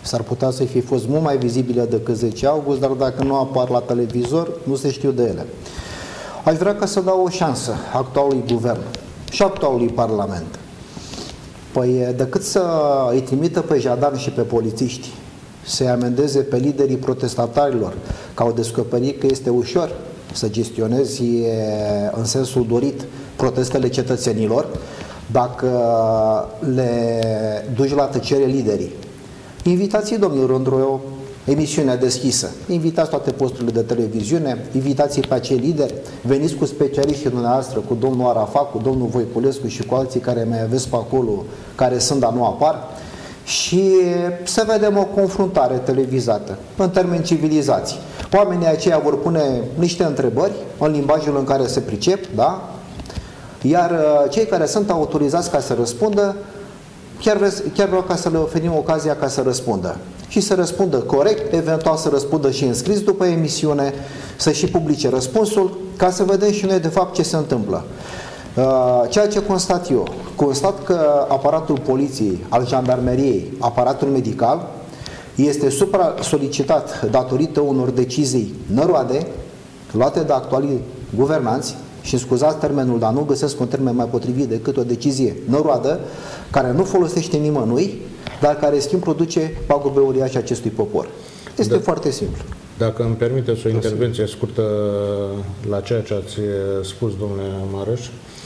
S-ar putea să fi fost mult mai vizibile decât 10 august, dar dacă nu apar la televizor, nu se știu de ele. Aș vrea ca să dau o șansă actualului guvern și actualului parlament. Păi decât să îi trimită pe jandarmi și pe polițiști să-i amendeze pe liderii protestatarilor, că au descoperit că este ușor să gestionezi în sensul dorit protestele cetățenilor, dacă le duci la tăcere liderii. Invitați domnul Rândru, emisiunea deschisă. Invitați toate posturile de televiziune, invitați pe acei lideri, veniți cu specialiștii dumneavoastră, cu domnul Arafat, cu domnul Voiculescu și cu alții care mai aveți pe acolo, care sunt, dar nu apar, și să vedem o confruntare televizată, în termeni civilizați. Oamenii aceia vor pune niște întrebări în limbajul în care se pricep, da? Iar cei care sunt autorizați ca să răspundă, chiar vreau ca să le oferim ocazia ca să răspundă. Și să răspundă corect, eventual să răspundă și în scris după emisiune, să și publice răspunsul, ca să vedem și noi de fapt ce se întâmplă. Ceea ce constat eu, constat că aparatul poliției, al jandarmeriei, aparatul medical, este supra-solicitat datorită unor decizii năroade, luate de actualii guvernanți, și scuzați termenul, dar nu găsesc un termen mai potrivit decât o decizie năroadă, care nu folosește nimănui, dar care, în schimb, produce pagube uriașe acestui popor. Este foarte simplu. Dacă îmi permiteți o intervenție scurtă la ceea ce ați spus, domnule Marăș,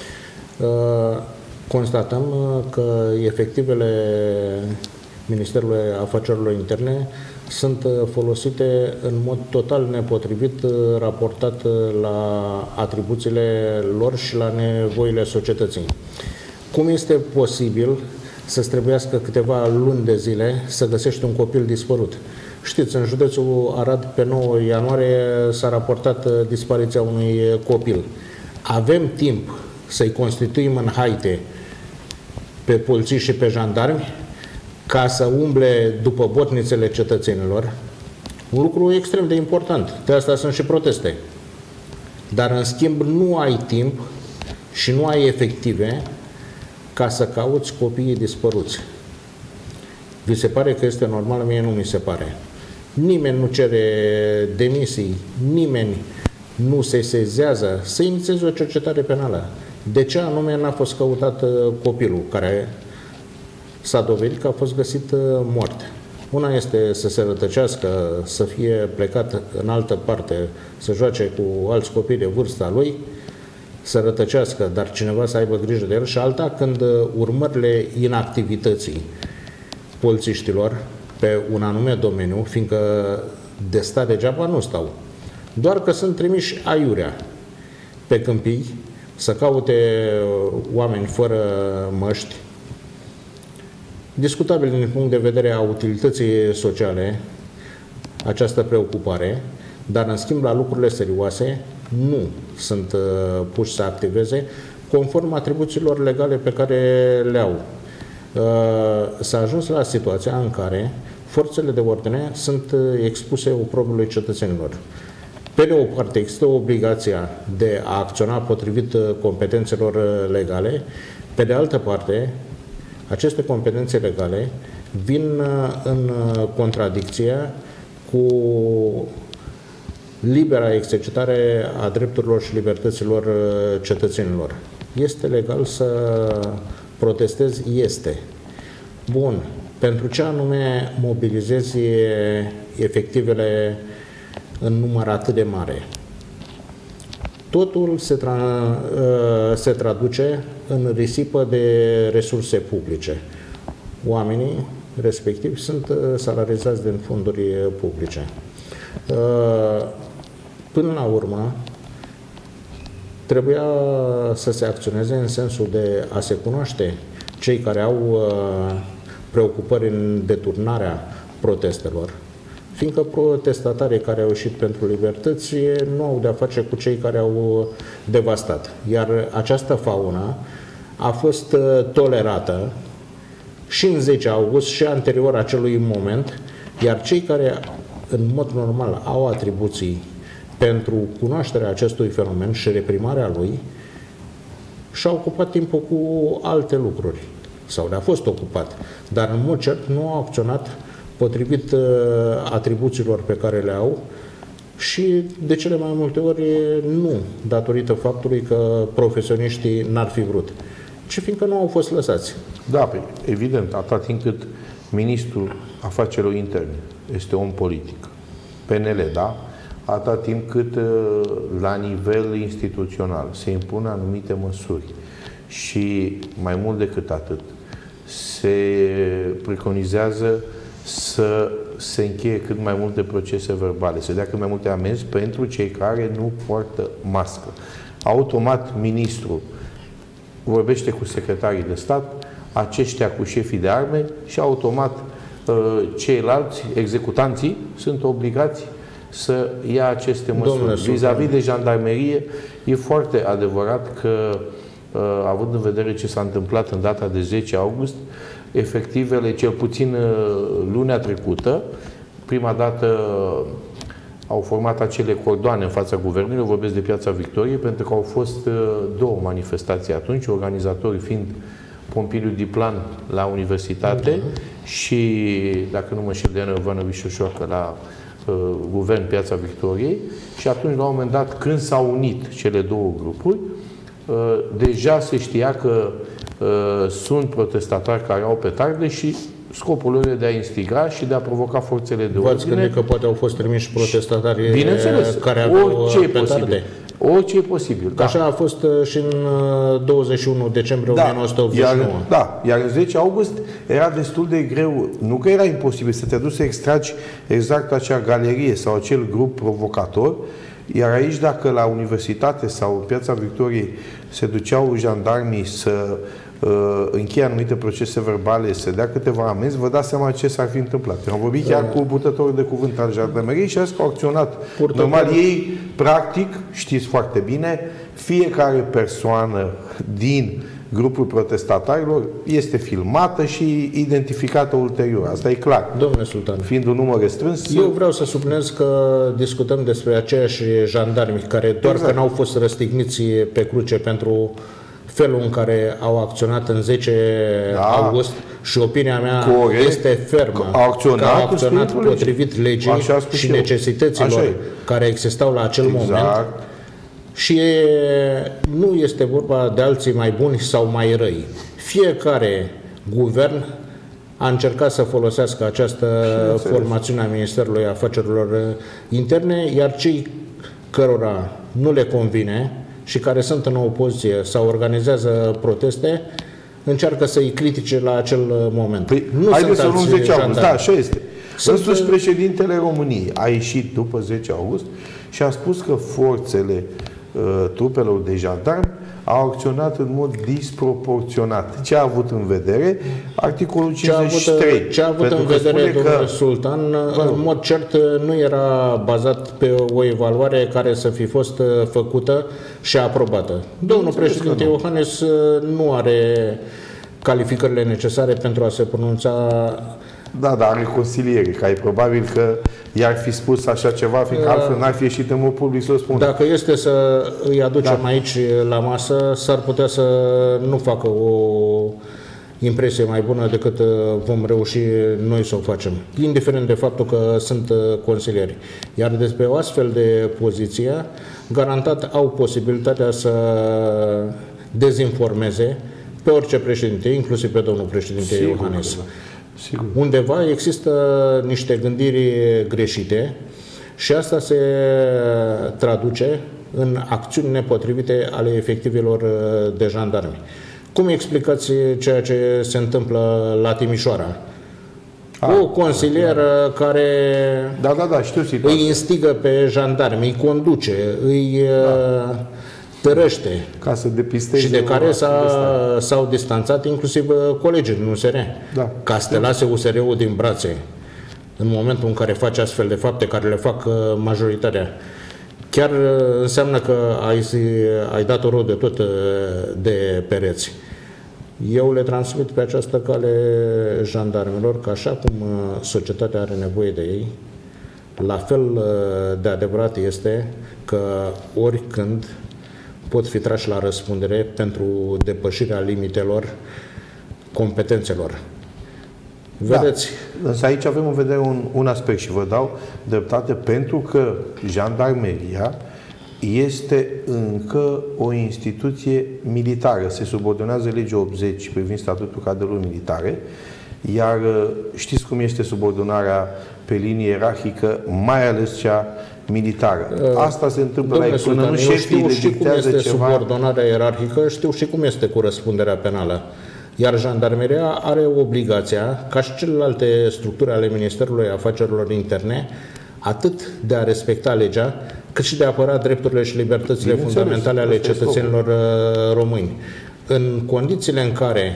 constatăm că efectivele Ministerului Afacerilor Interne sunt folosite în mod total nepotrivit, raportat la atribuțiile lor și la nevoile societății. Cum este posibil să-ți trebuiască câteva luni de zile să găsești un copil dispărut? Știți, în județul Arad, pe 9 ianuarie, s-a raportat dispariția unui copil. Avem timp să-i constituim în haite pe polițiști și pe jandarmi ca să umble după botnițele cetățenilor. Un lucru extrem de important. De asta sunt și proteste. Dar, în schimb, nu ai timp și nu ai efective ca să cauți copiii dispăruți. Vi se pare că este normal? Mie nu mi se pare. Nimeni nu cere demisii, nimeni nu se sezează să inițieze o cercetare penală. De ce anume n-a fost căutat copilul care s-a dovedit că a fost găsit mort? Una este să se rătăcească, să fie plecat în altă parte, să joace cu alți copii de vârsta lui, să rătăcească, dar cineva să aibă grijă de el, și alta când urmările inactivității polițiștilor pe un anume domeniu, fiindcă de stat degeaba nu stau, doar că sunt trimiși aiurea pe câmpii să caute oameni fără măști. Discutabil din punct de vedere a utilității sociale această preocupare, dar în schimb la lucrurile serioase nu sunt puși să activeze conform atribuțiilor legale pe care le au. S-a ajuns la situația în care forțele de ordine sunt expuse oprobiului cetățenilor. Pe de o parte există obligația de a acționa potrivit competențelor legale, pe de altă parte aceste competențe legale vin în contradicție cu libera exercitare a drepturilor și libertăților cetățenilor. Este legal să protestezi? Este. Bun. Pentru ce anume mobilizezi efectivele în număr atât de mare? Totul se traduce în risipă de resurse publice. Oamenii respectivi sunt salarizați din fonduri publice. Până la urmă, trebuia să se acționeze în sensul de a se cunoaște cei care au preocupări în deturnarea protestelor, fiindcă protestatarii care au ieșit pentru libertăți nu au de-a face cu cei care au devastat. Iar această faună a fost tolerată și în 10 august și anterior acelui moment, iar cei care în mod normal au atribuții pentru cunoașterea acestui fenomen și reprimarea lui și-au ocupat timpul cu alte lucruri sau le-a fost ocupat, dar în mod cert nu au acționat potrivit atribuțiilor pe care le au și de cele mai multe ori nu datorită faptului că profesioniștii n-ar fi vrut, ci fiindcă nu au fost lăsați. Da, evident, atâta timp cât ministrul afacerilor interne este om politic, PNL, da? Atâta timp cât la nivel instituțional se impun anumite măsuri și mai mult decât atât se preconizează să se încheie cât mai multe procese verbale, să dea cât mai multe amenzi pentru cei care nu poartă mască. Automat ministrul vorbește cu secretarii de stat, aceștia cu șefii de arme și automat ceilalți, executanții, sunt obligați să ia aceste măsuri. Vis-a-vis de jandarmerie, e foarte adevărat că, având în vedere ce s-a întâmplat în data de 10 august, efectivele, cel puțin lunea trecută, prima dată au format acele cordoane în fața guvernului, vorbesc de Piața Victoriei, pentru că au fost două manifestații atunci, organizatorii fiind Pompiliu Diplan la universitate și, dacă nu mă înșel, de Ivanovici Șoșoacă la guvern Piața Victoriei. Și atunci, la un moment dat, când s-au unit cele două grupuri, deja se știa că sunt protestatari care au petarde și scopul lor e de a instiga și de a provoca forțele de ordine. V-ați gândit că poate au fost trimiși protestatari care au petarde? Orice e posibil. Da. Așa a fost și în 21 decembrie 1989. Iar în 10 august era destul de greu. Nu că era imposibil să te duci să extragi exact acea galerie sau acel grup provocator. Iar aici, dacă la universitate sau Piața Victoriei se duceau jandarmii să încheie anumite procese verbale, să dea câteva amenzi, vă dați seama ce s-ar fi întâmplat. Eu am vorbit chiar cu purtătorul de cuvânt al jandarmeriei și azi că au acționat. Normal, ei, practic, știți foarte bine, fiecare persoană din grupul protestatarilor este filmată și identificată ulterior. Asta e clar. Domnule Sultan, fiind un număr restrâns... Eu vreau să subliniez că discutăm despre aceiași jandarmi care doar că n-au fost răstigniți pe cruce pentru felul în care au acționat în 10 august și opinia mea este fermă că au acționat potrivit legii și necesităților care existau la acel moment. Și nu este vorba de alții mai buni sau mai răi. Fiecare guvern a încercat să folosească această formațiune a Ministerului Afacerilor Interne, iar cei cărora nu le convine și care sunt în opoziție sau organizează proteste, încearcă să-i critique la acel moment. Păi, nu haideți să luăm 10 august. Da, așa este. Însuși președintele României a ieșit după 10 august și a spus că forțele trupelor de jandarmi au acționat în mod disproporționat. Ce a avut în vedere? Articolul 53. Ce a avut în vedere, domnul Sultan, în mod cert nu era bazat pe o evaluare care să fi fost făcută și aprobată. Domnul președinte Iohannis nu are calificările necesare pentru a se pronunța. Da, dar are consiliere, că e probabil că i-ar fi spus așa ceva, fiindcă altfel n-ar fi ieșit în mod public să o spună. Dacă este să îi aducem aici la masă, s-ar putea să nu facă o impresie mai bună decât vom reuși noi să o facem, indiferent de faptul că sunt consilieri. Iar despre o astfel de poziție, garantat au posibilitatea să dezinformeze pe orice președinte, inclusiv pe domnul președinte Iohannis. Sigur. Undeva există niște gândiri greșite și asta se traduce în acțiuni nepotrivite ale efectivelor de jandarmi. Cum explicați ceea ce se întâmplă la Timișoara? O consilieră care știu îi instigă pe jandarmi, îi conduce, îi tărăște ca să depisteze și de care s-au distanțat inclusiv colegii din USR. Ca să te lase USR-ul din brațe în momentul în care faci astfel de fapte care le fac majoritatea. Chiar înseamnă că ai dat-o rău de tot de pereți. Eu le transmit pe această cale jandarmilor că așa cum societatea are nevoie de ei, la fel de adevărat este că oricând pot fi trași la răspundere pentru depășirea limitelor competențelor. Vedeți? Da. Însă aici avem în vedere un aspect și vă dau dreptate, pentru că jandarmeria este încă o instituție militară. Se subordonează legea 80 privind statutul cadrelor militare, iar știți cum este subordonarea pe linie ierarhică, mai ales cea militară. Asta se întâmplă la ei. Până nu șefii le dictează ceva... subordonarea ierarhică, știu și cum este cu răspunderea penală. Iar jandarmeria are obligația, ca și celelalte structuri ale Ministerului Afacerilor Interne, atât de a respecta legea, cât și de a apăra drepturile și libertățile fundamentale ale cetățenilor români. În condițiile în care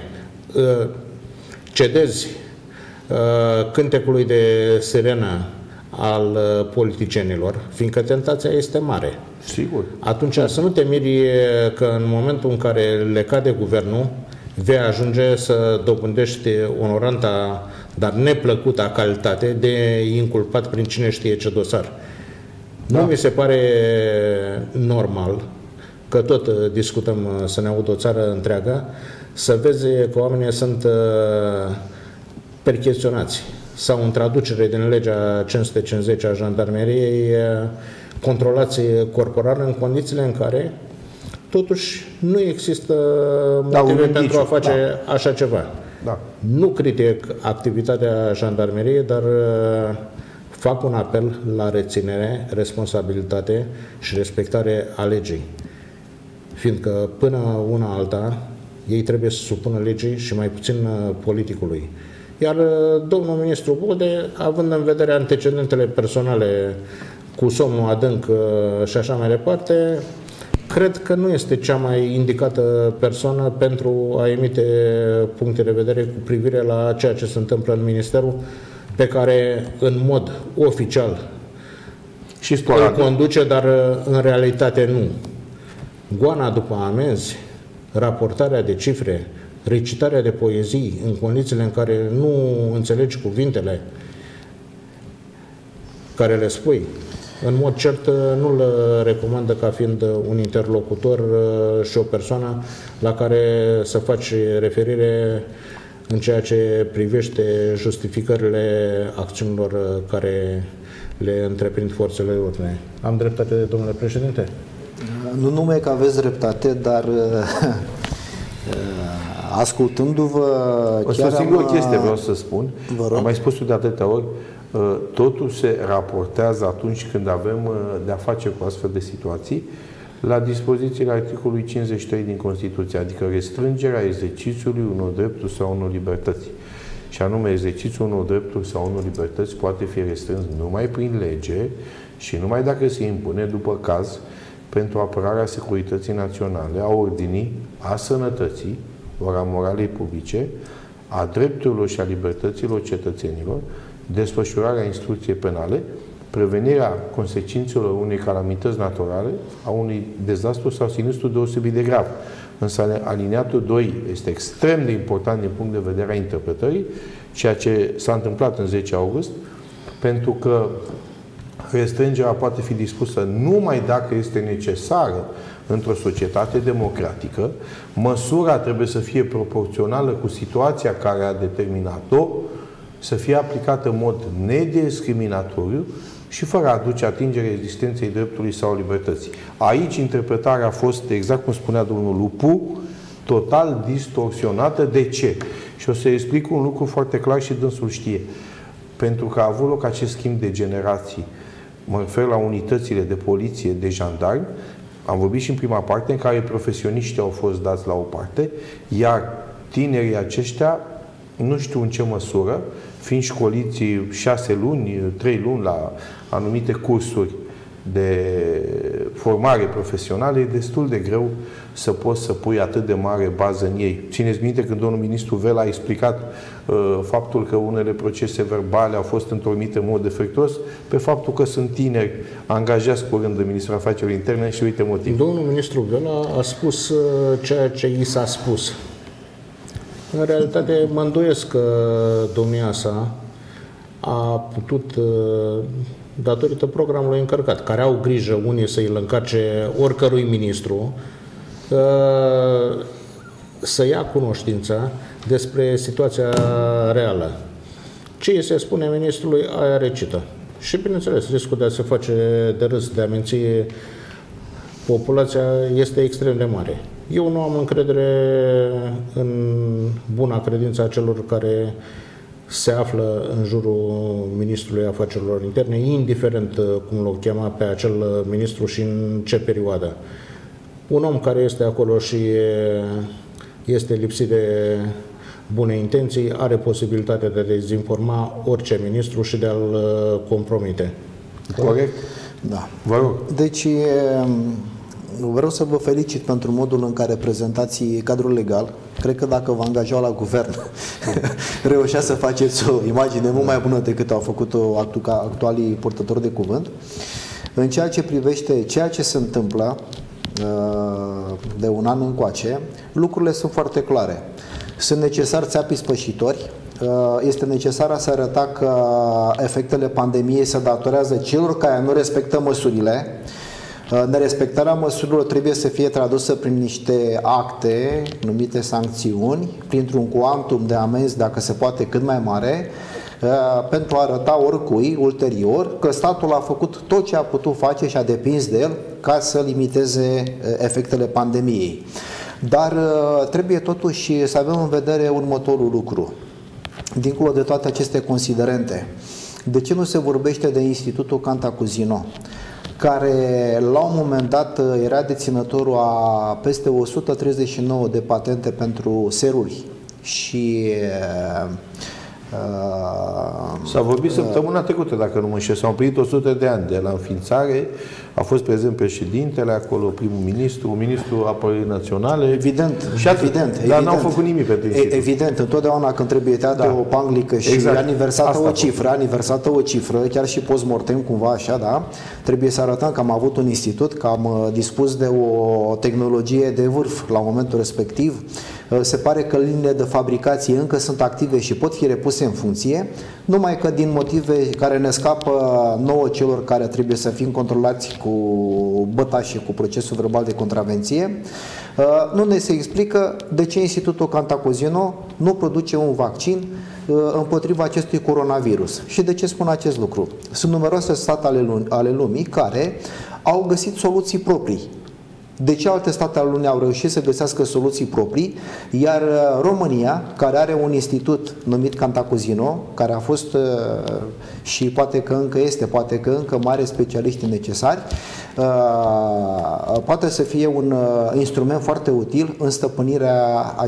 cedezi cântecului de sirenă al politicienilor, fiindcă tentația este mare. Sigur. Atunci să nu te miri că în momentul în care le cade guvernul, vei ajunge să dobândești onoranta, dar neplăcuta calitate de inculpat prin cine știe ce dosar. Da. Nu mi se pare normal, că tot discutăm să ne audă o țară întreagă, să vezi că oamenii sunt percheziționați sau în traducere din legea 550 a jandarmeriei controlați corporal în condițiile în care totuși nu există motive pentru a face așa ceva. Da. Nu critic activitatea jandarmeriei, dar fac un apel la reținere, responsabilitate și respectare a legii. Fiindcă până una alta, ei trebuie să supună legii și mai puțin politicului. Iar domnul ministru Bode, având în vedere antecedentele personale cu somnul adânc și așa mai departe, cred că nu este cea mai indicată persoană pentru a emite puncte de vedere cu privire la ceea ce se întâmplă în Ministerul pe care în mod oficial și îl conduce, dar în realitate nu. Goana după amenzi, raportarea de cifre, recitarea de poezii în condițiile în care nu înțelegi cuvintele care le spui, în mod cert nu-l recomandă ca fiind un interlocutor și o persoană la care să faci referire în ceea ce privește justificările acțiunilor care le întreprind forțele ordine. Am dreptate, domnule președinte? Nu numai că aveți dreptate, dar ascultându-vă... O singură chestie vreau să spun. Am mai spus-o de atâtea ori. Totul se raportează atunci când avem de-a face cu astfel de situații la dispozițiile articolului 53 din Constituție, adică restrângerea exercițiului unor drepturi sau unor libertăți. Și anume, exercițiul unor drepturi sau unor libertăți poate fi restrâns numai prin lege și numai dacă se impune, după caz, pentru apărarea securității naționale, a ordinii, a sănătății, ori a moralei publice, a drepturilor și a libertăților cetățenilor, desfășurarea instrucției penale, prevenirea consecințelor unei calamități naturale, a unui dezastru sau sinistru deosebit de grav. Însă alineatul 2 este extrem de important din punct de vedere a interpretării, ceea ce s-a întâmplat în 10 august, pentru că restrângerea poate fi dispusă numai dacă este necesară într-o societate democratică, măsura trebuie să fie proporțională cu situația care a determinat-o, să fie aplicată în mod nediscriminatoriu și fără a aduce atingere existenței dreptului sau libertății. Aici interpretarea a fost, exact cum spunea domnul Lupu, total distorsionată. De ce? Și o să explic un lucru foarte clar și dânsul știe. Pentru că a avut loc acest schimb de generații. Mă refer la unitățile de poliție, de jandarmi. Am vorbit și în prima parte în care profesioniștii au fost dați la o parte, iar tinerii aceștia, nu știu în ce măsură, fiind școliți 6 luni, 3 luni la anumite cursuri de formare profesională, e destul de greu să poți să pui atât de mare bază în ei. Țineți minte când domnul ministru Vela a explicat faptul că unele procese verbale au fost întornite în mod defectuos pe faptul că sunt tineri angajați cu rând de Ministrul Afacerilor Interne și uite motiv. Domnul ministru Vela a spus ceea ce i s-a spus. În realitate, mă îndoiesc că domnia sa a putut, datorită programului încărcat, care au grijă unii să îl încarce oricărui ministru, să ia cunoștința despre situația reală. ce îi se spune ministrului, aia recită. Și bineînțeles, riscul de a se face de râs, de a menți populația este extrem de mare. Eu nu am încredere în buna credință a celor care se află în jurul Ministrului Afacerilor Interne, indiferent cum l-o chema pe acel ministru și în ce perioadă. Un om care este acolo și este lipsit de bune intenții are posibilitatea de a dezinforma orice ministru și de a-l compromite. Corect? Da. Vă rog. Deci, vreau să vă felicit pentru modul în care prezentați cadrul legal. Cred că dacă vă angajau la guvern, reușea să faceți o imagine mult mai bună decât au făcut-o actualii purtători de cuvânt. În ceea ce privește ceea ce se întâmplă de un an încoace, lucrurile sunt foarte clare. Sunt necesari țapii spășitori. Este necesar să arăta că efectele pandemiei se datorează celor care nu respectă măsurile. Nerespectarea măsurilor trebuie să fie tradusă prin niște acte numite sancțiuni, printr-un cuantum de amenzi, dacă se poate, cât mai mare, pentru a arăta oricui ulterior că statul a făcut tot ce a putut face și a depins de el ca să limiteze efectele pandemiei. Dar trebuie totuși să avem în vedere următorul lucru. Dincolo de toate aceste considerente, de ce nu se vorbește de Institutul Cantacuzino, care la un moment dat era deținătorul a peste 139 de patente pentru seruri și s-a vorbit săptămâna trecută, dacă nu mă înșel, s-au împlinit 100 de ani de la înființare, a fost prezent președintele acolo, primul ministru, ministrul apărării naționale. Evident, și dar n-au făcut nimic pentru institut. Evident, întotdeauna când trebuie tăiată o panglică și exact. aniversată o cifră, chiar și post-mortem cumva așa, da? Trebuie să arătăm că am avut un institut, că am dispus de o tehnologie de vârf la momentul respectiv. Se pare că liniile de fabricație încă sunt active și pot fi repuse în funcție, numai că din motive care ne scapă nouă celor care trebuie să fim controlați cu băta și cu procesul verbal de contravenție, nu ne se explică de ce Institutul Cantacuzino nu produce un vaccin împotriva acestui coronavirus. Și de ce spun acest lucru? Sunt numeroase state ale lumii care au găsit soluții proprii. De ce alte state ale lumii au reușit să găsească soluții proprii, iar România, care are un institut numit Cantacuzino, care a fost și poate că încă este, poate că încă mare specialiști necesari, poate să fie un instrument foarte util în stăpânirea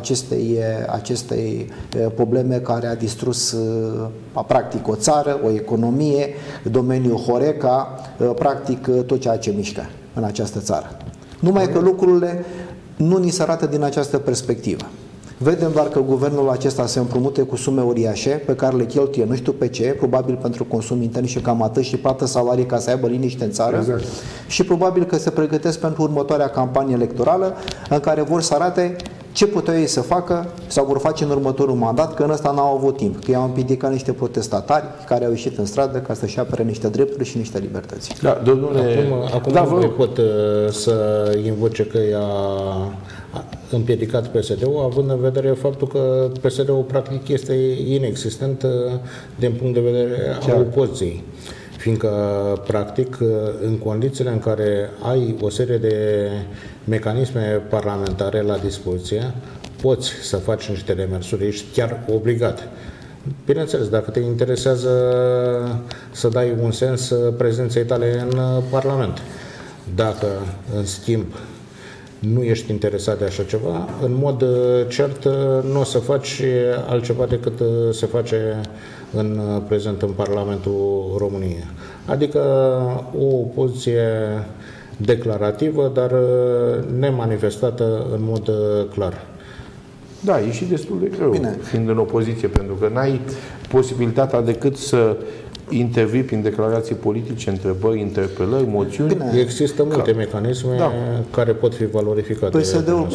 acestei probleme care a distrus practic o țară, o economie, domeniul Horeca, practic tot ceea ce mișcă în această țară. Numai că lucrurile nu ni se arată din această perspectivă. Vedem doar că guvernul acesta se împrumute cu sume uriașe pe care le cheltuie nu știu pe ce, probabil pentru consum intern și cam atât, și plată salarii ca să aibă liniște în țară. Exact. Și probabil că se pregătesc pentru următoarea campanie electorală în care vor să arate ce puteau ei să facă sau vor face în următorul mandat, că în ăsta n-au avut timp, că i-au împiedicat niște protestatari care au ieșit în stradă ca să-și apere niște drepturi și niște libertăți. Da, domnule... Acum nu mai pot să invoce că i-a împiedicat PSD-ul, având în vedere faptul că PSD-ul practic este inexistent din punct de vedere al opoziției. Fiindcă, practic, în condițiile în care ai o serie de mecanisme parlamentare la dispoziție, poți să faci niște demersuri, ești chiar obligat. Bineînțeles, dacă te interesează să dai un sens prezenței tale în Parlament. Dacă, în schimb, nu ești interesat de așa ceva, în mod cert nu o să faci altceva decât se face în prezent în Parlamentul României. Adică o opoziție declarativă, dar nemanifestată în mod clar. Da, e și destul de greu, fiind în opoziție, pentru că n-ai posibilitatea decât să intervii prin declarații politice, întrebări, interpelări, moțiuni. Bine. Există multe mecanisme care pot fi valorificate. PSD-ul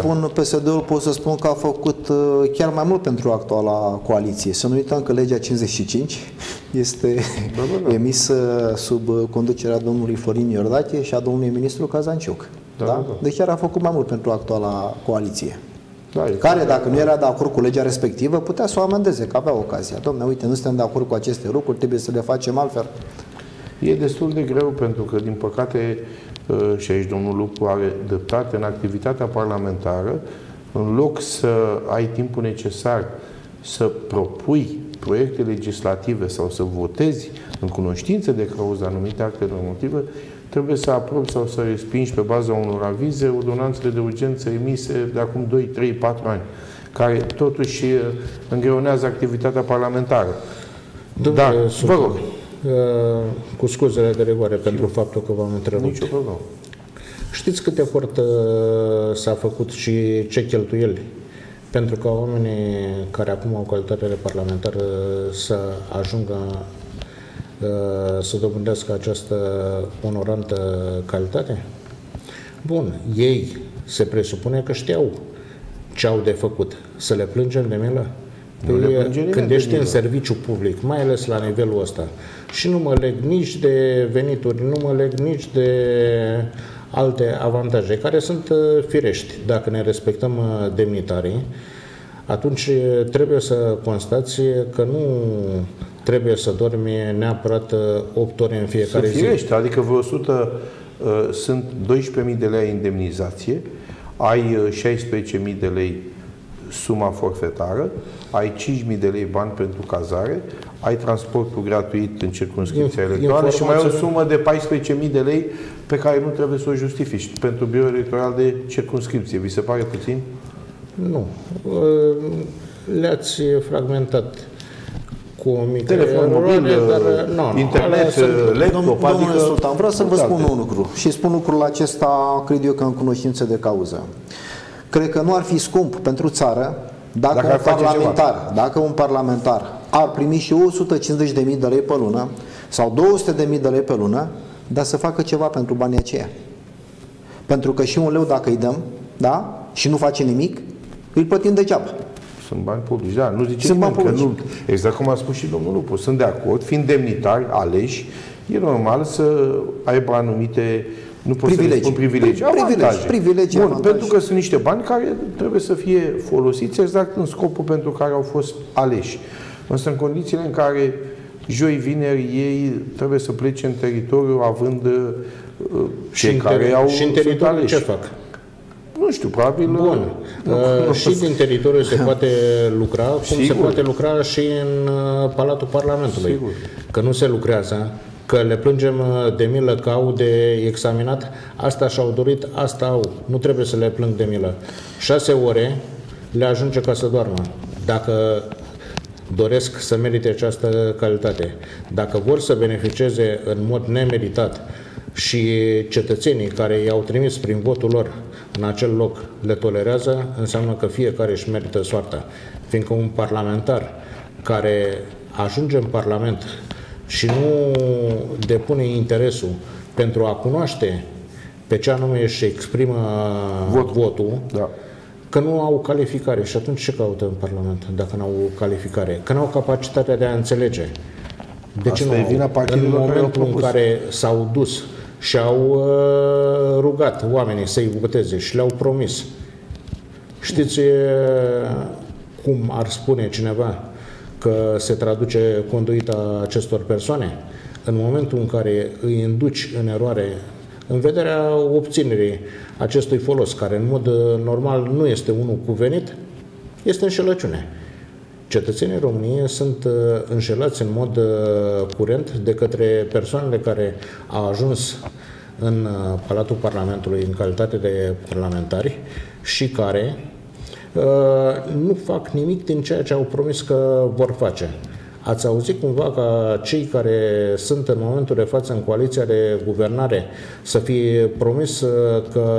pot să spun că a făcut chiar mai mult pentru actuala coaliție. Să nu uităm că legea 55 este emisă sub conducerea domnului Florin Iordache și a domnului ministru Cazanciuc. Deci chiar a făcut mai mult pentru actuala coaliție. care, dacă nu era de acord cu legea respectivă, putea să o amendeze, că avea ocazia. Dom'le, uite, nu suntem de acord cu aceste lucruri, trebuie să le facem altfel. E destul de greu, pentru că, din păcate, și aici domnul Lupu are dreptate, în activitatea parlamentară, în loc să ai timpul necesar să propui proiecte legislative sau să votezi în cunoștință de cauză anumite acte normative, trebuie să aprobi sau să respingi pe baza unor avize ordonanțele de urgență emise de acum 2, 3, 4 ani, care totuși îngreunează activitatea parlamentară. Dar, vă rog, cu scuzele de rigoare pentru faptul că v-am întrerupt. Nicio problemă. Știți cât efort s-a făcut și ce cheltuieli pentru ca oamenii care acum au calitate de parlamentar să ajungă să dobândească această onorantă calitate? Bun, ei se presupune că știau ce au de făcut. Să le plângem de milă? Când ești în serviciu public, mai ales la nivelul ăsta, și nu mă leg nici de venituri, nu mă leg nici de alte avantaje, care sunt firești. Dacă ne respectăm demnitarii, atunci trebuie să constați că nu trebuie să dormi neapărat 8 ore în fiecare zi. Firește, adică vreo 100 sunt 12.000 de lei indemnizație, ai 16.000 de lei suma forfetară, ai 5.000 de lei bani pentru cazare, ai transportul gratuit în circumscripția electorală și mai ai o sumă de 14.000 de lei pe care nu trebuie să o justifici pentru biroul electoral de circumscripție. Vi se pare puțin? Nu. Le-ați fragmentat cu o mică telefon mobil, internet, laptop, Domnule Sultan, vreau să vă spun un lucru și spun lucrul acesta, cred eu că în cunoștință de cauză. Cred că nu ar fi scump pentru țară dacă un parlamentar ar primi și 150.000 de lei pe lună sau 200.000 de lei pe lună, dar să facă ceva pentru banii aceia. Pentru că și un leu dacă îi dăm, da, și nu face nimic, îl plătim degeaba. Sunt bani publici, da, nu zice nimeni că nu. Exact cum a spus și domnul Lupu, sunt de acord, fiind demnitari aleși, e normal să aibă anumite, nu pot să spun privilegii, avantaje. Bun, pentru că sunt niște bani care trebuie să fie folosiți exact în scopul pentru care au fost aleși. Însă în condițiile în care joi, vineri, ei trebuie să plece în teritoriu având cei care au și în teritoriu ce fac? Nu știu, probabil... Bun. Și din teritoriu se poate lucra, cum se poate lucra și în Palatul Parlamentului. Sigur. Că nu se lucrează, că le plângem de milă că au de examinat, asta și-au dorit, asta au. Nu trebuie să le plâng de milă. 6 ore le ajunge ca să doarmă. Dacă doresc să merite această calitate, dacă vor să beneficieze în mod nemeritat și cetățenii care i-au trimis prin votul lor în acel loc le tolerează, înseamnă că fiecare își merită soarta. Fiindcă un parlamentar care ajunge în Parlament și nu depune interesul pentru a cunoaște pe ce anume își exprimă votul, da, că nu au calificare. Și atunci ce caută în Parlament dacă nu au calificare? Că nu au capacitatea de a înțelege. De ce nu au? În momentul în care s-au dus și au rugat oamenii să-i voteze și le-au promis. Știți cum ar spune cineva că se traduce conduita acestor persoane? În momentul în care îi induci în eroare în vederea obținerii acestui folos, care în mod normal nu este unul cuvenit, este înșelăciune. Cetățenii României sunt înșelați în mod curent de către persoanele care au ajuns în Palatul Parlamentului în calitate de parlamentari și care nu fac nimic din ceea ce au promis că vor face. Ați auzit cumva ca cei care sunt în momentul de față în coaliția de guvernare să fie promis că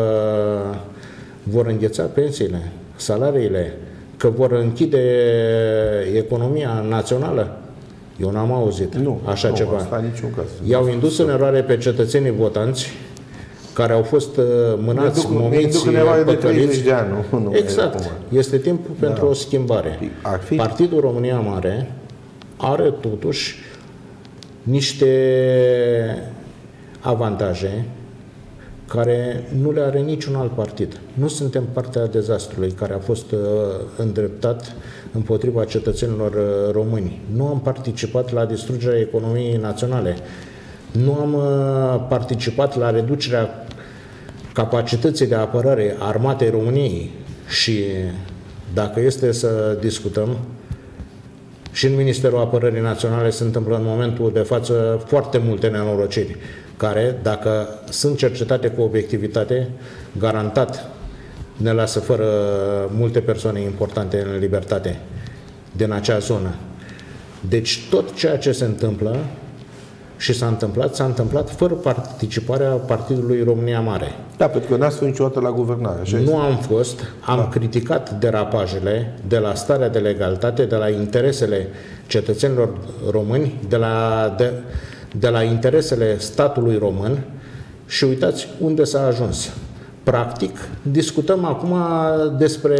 vor îngheța pensiile, salariile, că vor închide economia națională? Eu n-am auzit așa ceva. Asta niciun caz. I-au indus în eroare pe cetățenii votanți care au fost mânați, momiți, păcăliți. De ani, nu exact. Este timpul pentru o schimbare. Partidul România Mare are totuși niște avantaje care nu le are niciun alt partid. Nu suntem partea dezastrului care a fost îndreptat împotriva cetățenilor români. Nu am participat la distrugerea economiei naționale. Nu am participat la reducerea capacității de apărare a armatei României. Și dacă este să discutăm, și în Ministerul Apărării Naționale se întâmplă în momentul de față foarte multe nenorociri, care, dacă sunt cercetate cu obiectivitate, garantat ne lasă fără multe persoane importante în libertate din acea zonă. Deci tot ceea ce se întâmplă și s-a întâmplat fără participarea Partidului România Mare. Da, pentru că n-ați fost niciodată la guvernare. Așa nu am fost, am criticat derapajele de la starea de legalitate, de la interesele cetățenilor români, de la interesele statului român și uitați unde s-a ajuns. Practic, discutăm acum despre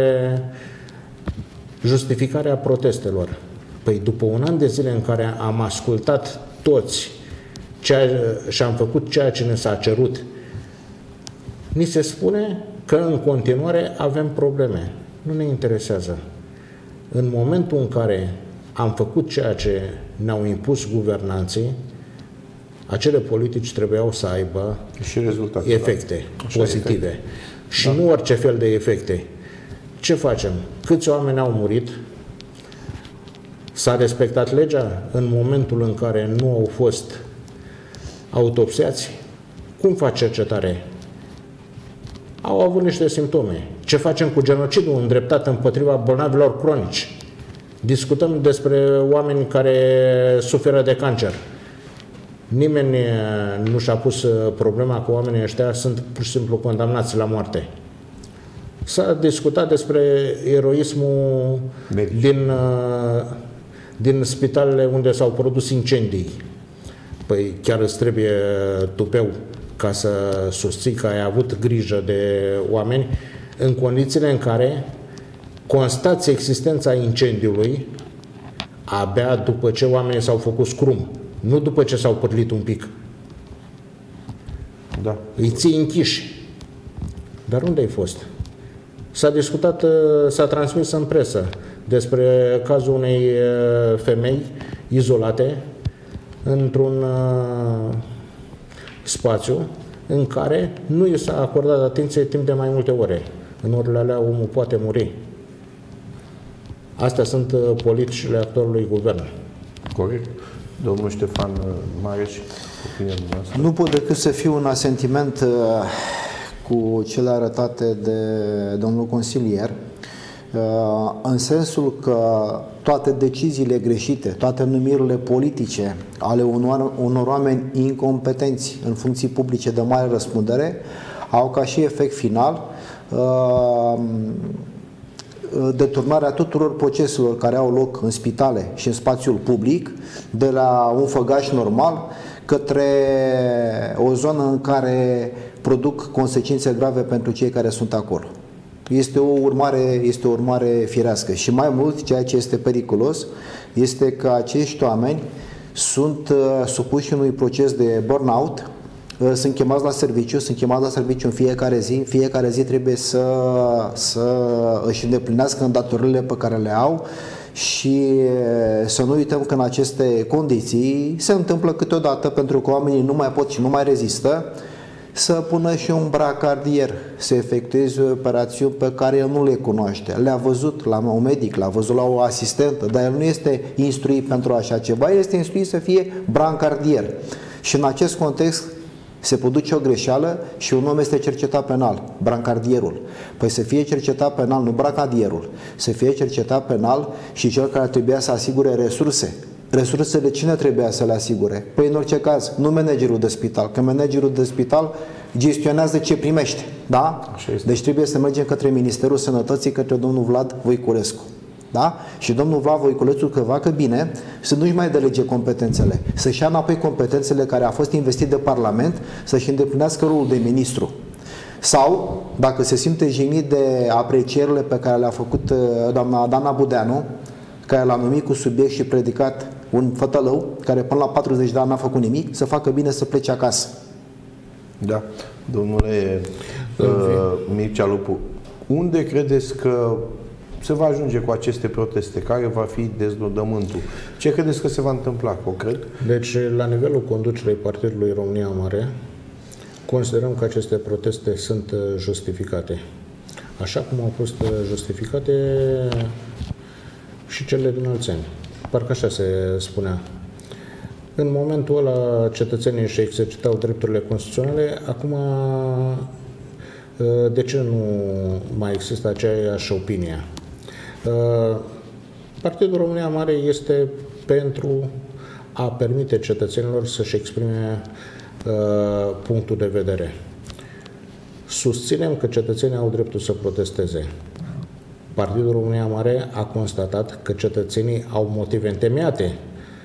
justificarea protestelor. Păi după un an de zile în care am ascultat toți și am făcut ceea ce ne s-a cerut, ni se spune că în continuare avem probleme. Nu ne interesează. În momentul în care am făcut ceea ce ne-au impus guvernanții, acele politici trebuiau să aibă și rezultate, efecte pozitive. Și nu orice fel de efecte. Ce facem? Câți oameni au murit? S-a respectat legea în momentul în care nu au fost autopsiați? Cum faci cercetare? Au avut niște simptome. Ce facem cu genocidul îndreptat împotriva bolnavilor cronici? Discutăm despre oameni care suferă de cancer. Nimeni nu și-a pus problema că oamenii ăștia sunt pur și simplu condamnați la moarte. S-a discutat despre eroismul din spitalele unde s-au produs incendii. Păi chiar îți trebuie tupeu ca să susții că ai avut grijă de oameni în condițiile în care constați existența incendiului abia după ce oamenii s-au făcut scrum, nu după ce s-au pârlit un pic. Da. Îi ții închiși. Dar unde ai fost? S-a discutat, s-a transmis în presă despre cazul unei femei izolate într-un spațiu în care nu i s-a acordat atenție timp de mai multe ore. În orele alea omul poate muri. Astea sunt politicile actualului guvern. Corect. Domnul Ștefan Mareș, opinia noastră? Nu pot decât să fiu un asentiment cu cele arătate de domnul consilier, în sensul că toate deciziile greșite, toate numirile politice ale unor oameni incompetenți în funcții publice de mare răspundere au ca și efect final deturnarea tuturor proceselor care au loc în spitale și în spațiul public de la un făgaș normal către o zonă în care produc consecințe grave pentru cei care sunt acolo. Este o urmare firească. Și mai mult, ceea ce este periculos este că acești oameni sunt supuși unui proces de burnout, sunt chemați la serviciu, în fiecare zi. În fiecare zi trebuie să își îndeplinească îndatoririle pe care le au și să nu uităm că în aceste condiții se întâmplă câteodată, pentru că oamenii nu mai pot și nu mai rezistă, să pună și un bracardier să efectueze operațiuni pe care el nu le cunoaște. Le-a văzut la un medic, l-a văzut la o asistentă, dar el nu este instruit pentru așa ceva, este instruit să fie brancardier. Și în acest context se produce o greșeală și un om este cercetat penal, brancardierul. Păi să fie cercetat penal, nu brancardierul, să fie cercetat penal și cel care trebuia să asigure resurse. Resursele cine trebuia să le asigure? Păi în orice caz, nu managerul de spital, că managerul de spital gestionează ce primește, da? Deci trebuie să mergem către Ministerul Sănătății, către domnul Vlad Voiculescu. Da? Și domnul Vlad Voiculescu că facă bine să nu-și mai delege competențele, să-și ia înapoi competențele care a fost investit de Parlament, să-și îndeplinească rolul de ministru. Sau, dacă se simte jignit de aprecierile pe care le-a făcut doamna Dana Budeanu, care l-a numit cu subiect și predicat un fătălău, care până la 40 de ani n-a făcut nimic, să facă bine să plece acasă. Da, domnule Mircea Lupu, unde credeți că se va ajunge cu aceste proteste? Care va fi deznodământul? Ce credeți că se va întâmpla concret? Deci, la nivelul conducerii Partidului România Mare, considerăm că aceste proteste sunt justificate. Așa cum au fost justificate și cele din alți ani. Parcă așa se spunea. În momentul ăla cetățenii își exercitau drepturile constituționale, acum de ce nu mai există aceeași opinie? Partidul România Mare este pentru a permite cetățenilor să-și exprime punctul de vedere. Susținem că cetățenii au dreptul să protesteze. Partidul România Mare a constatat că cetățenii au motive întemeiate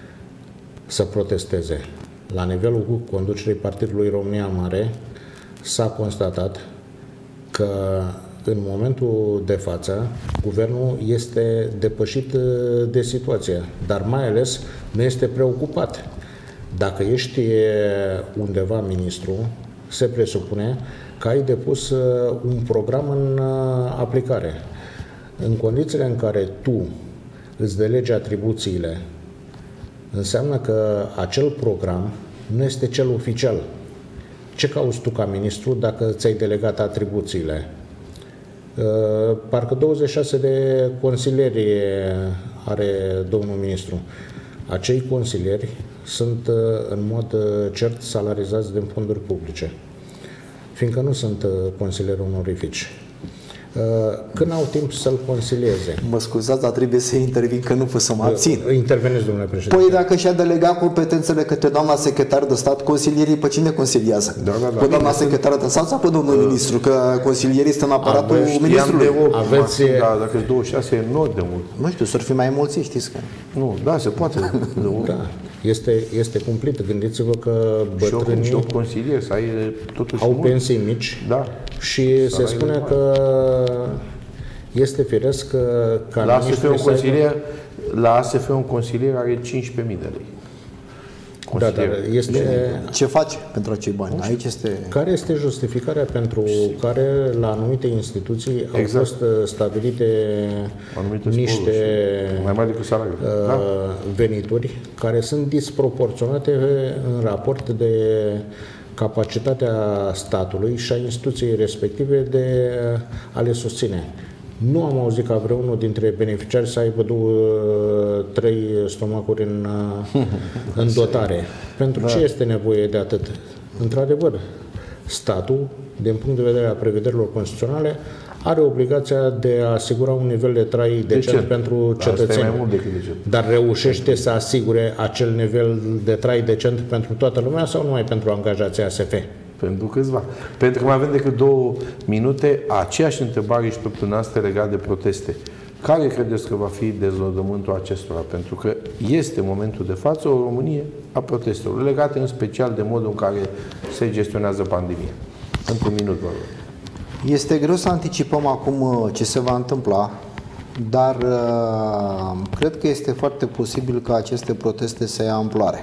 să protesteze. La nivelul conducerii Partidului România Mare s-a constatat că în momentul de față guvernul este depășit de situație, dar mai ales nu este preocupat. Dacă ești undeva ministru, se presupune că ai depus un program în aplicare. În condițiile în care tu îți delegi atribuțiile, înseamnă că acel program nu este cel oficial. Ce cauți tu ca ministru dacă ți-ai delegat atribuțiile? Parcă 26 de consilieri are domnul ministru. Acei consilieri sunt în mod cert salarizați din fonduri publice, fiindcă nu sunt consilieri onorifici. Când au timp să-l consilieze? Mă scuzați, dar trebuie să intervin, că nu pot să mă abțin. Interveniți, domnule președinte. Păi dacă și-a delegat competențele către doamna secretar de stat, consilierii pe cine consiliază? Pe doamna secretară de stat sau pe domnul ministru? Că consilierii este în aparatul ministrului. Aveți... Dacă 26 e enorm de mult. Nu știu, s-ar fi mai mulți, știți că... Nu, da, se poate. Da. Este cumplit. Gândiți-vă că bătrânii au pensii mici, da, și se spune că este firesc ca la ASF un consilier are 15.000 de lei. Da, dar ce face pentru acei bani? Aici este... Care este justificarea pentru care la anumite instituții au fost stabilite niște mai mari decât salariul, venituri care sunt disproporționate în raport de capacitatea statului și a instituției respective de a le susține. Nu am auzit ca vreunul dintre beneficiari să aibă 2-3 stomacuri în dotare. Pentru ce este nevoie de atât? Într-adevăr, statul, din punct de vedere a prevederilor constituționale, are obligația de a asigura un nivel de trai decent pentru cetățeni. Dar reușește să asigure acel nivel de trai decent pentru toată lumea sau numai pentru angajații ASF? Pentru câțiva. Pentru că mai avem decât 2 minute, aceeași întrebare și pentru noastră legat de proteste. Care credeți că va fi deznodământul acestora? Pentru că este momentul de față o Românie a protestelor, legate în special de modul în care se gestionează pandemia. Într-un minut, vă rog. Este greu să anticipăm acum ce se va întâmpla, dar cred că este foarte posibil ca aceste proteste să ia amploare.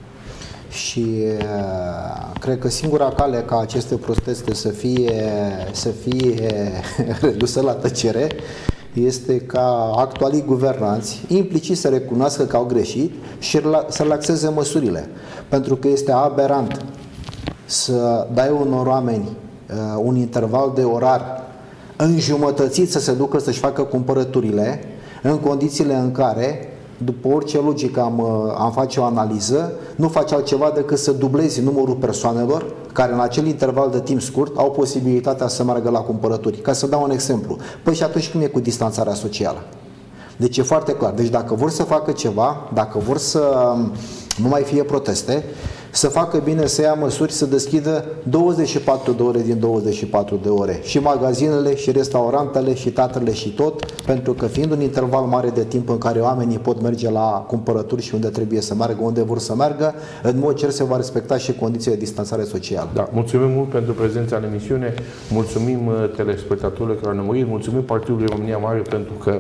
Și cred că singura cale ca aceste proteste să fie reduse la tăcere este ca actualii guvernanți implicit să recunoască că au greșit și să relaxeze măsurile. Pentru că este aberant să dai unor oameni un interval de orar înjumătățit să se ducă să-și facă cumpărăturile în condițiile în care, după orice logică am face o analiză, nu faci altceva decât să dublezi numărul persoanelor care în acel interval de timp scurt au posibilitatea să meargă la cumpărături. Ca să dau un exemplu. Păi și atunci cum e cu distanțarea socială? Deci e foarte clar. Deci dacă vor să facă ceva, dacă vor să nu mai fie proteste, să facă bine să ia măsuri să deschidă 24 de ore din 24 de ore. Și magazinele, și restaurantele, și teatrele, și tot, pentru că fiind un interval mare de timp în care oamenii pot merge la cumpărături și unde trebuie să meargă, unde vor să meargă, în mod cer se va respecta și condițiile de distanțare socială. Da, mulțumim mult pentru prezența în emisiune, mulțumim telespectatorilor care au urmărit, mulțumim Partidului România Mare pentru că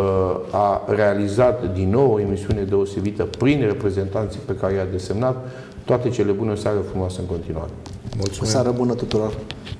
a realizat din nou o emisiune deosebită prin reprezentanții pe care i-a desemnat. Toate cele bune, o seară frumoasă în continuare. O seară bună tuturor!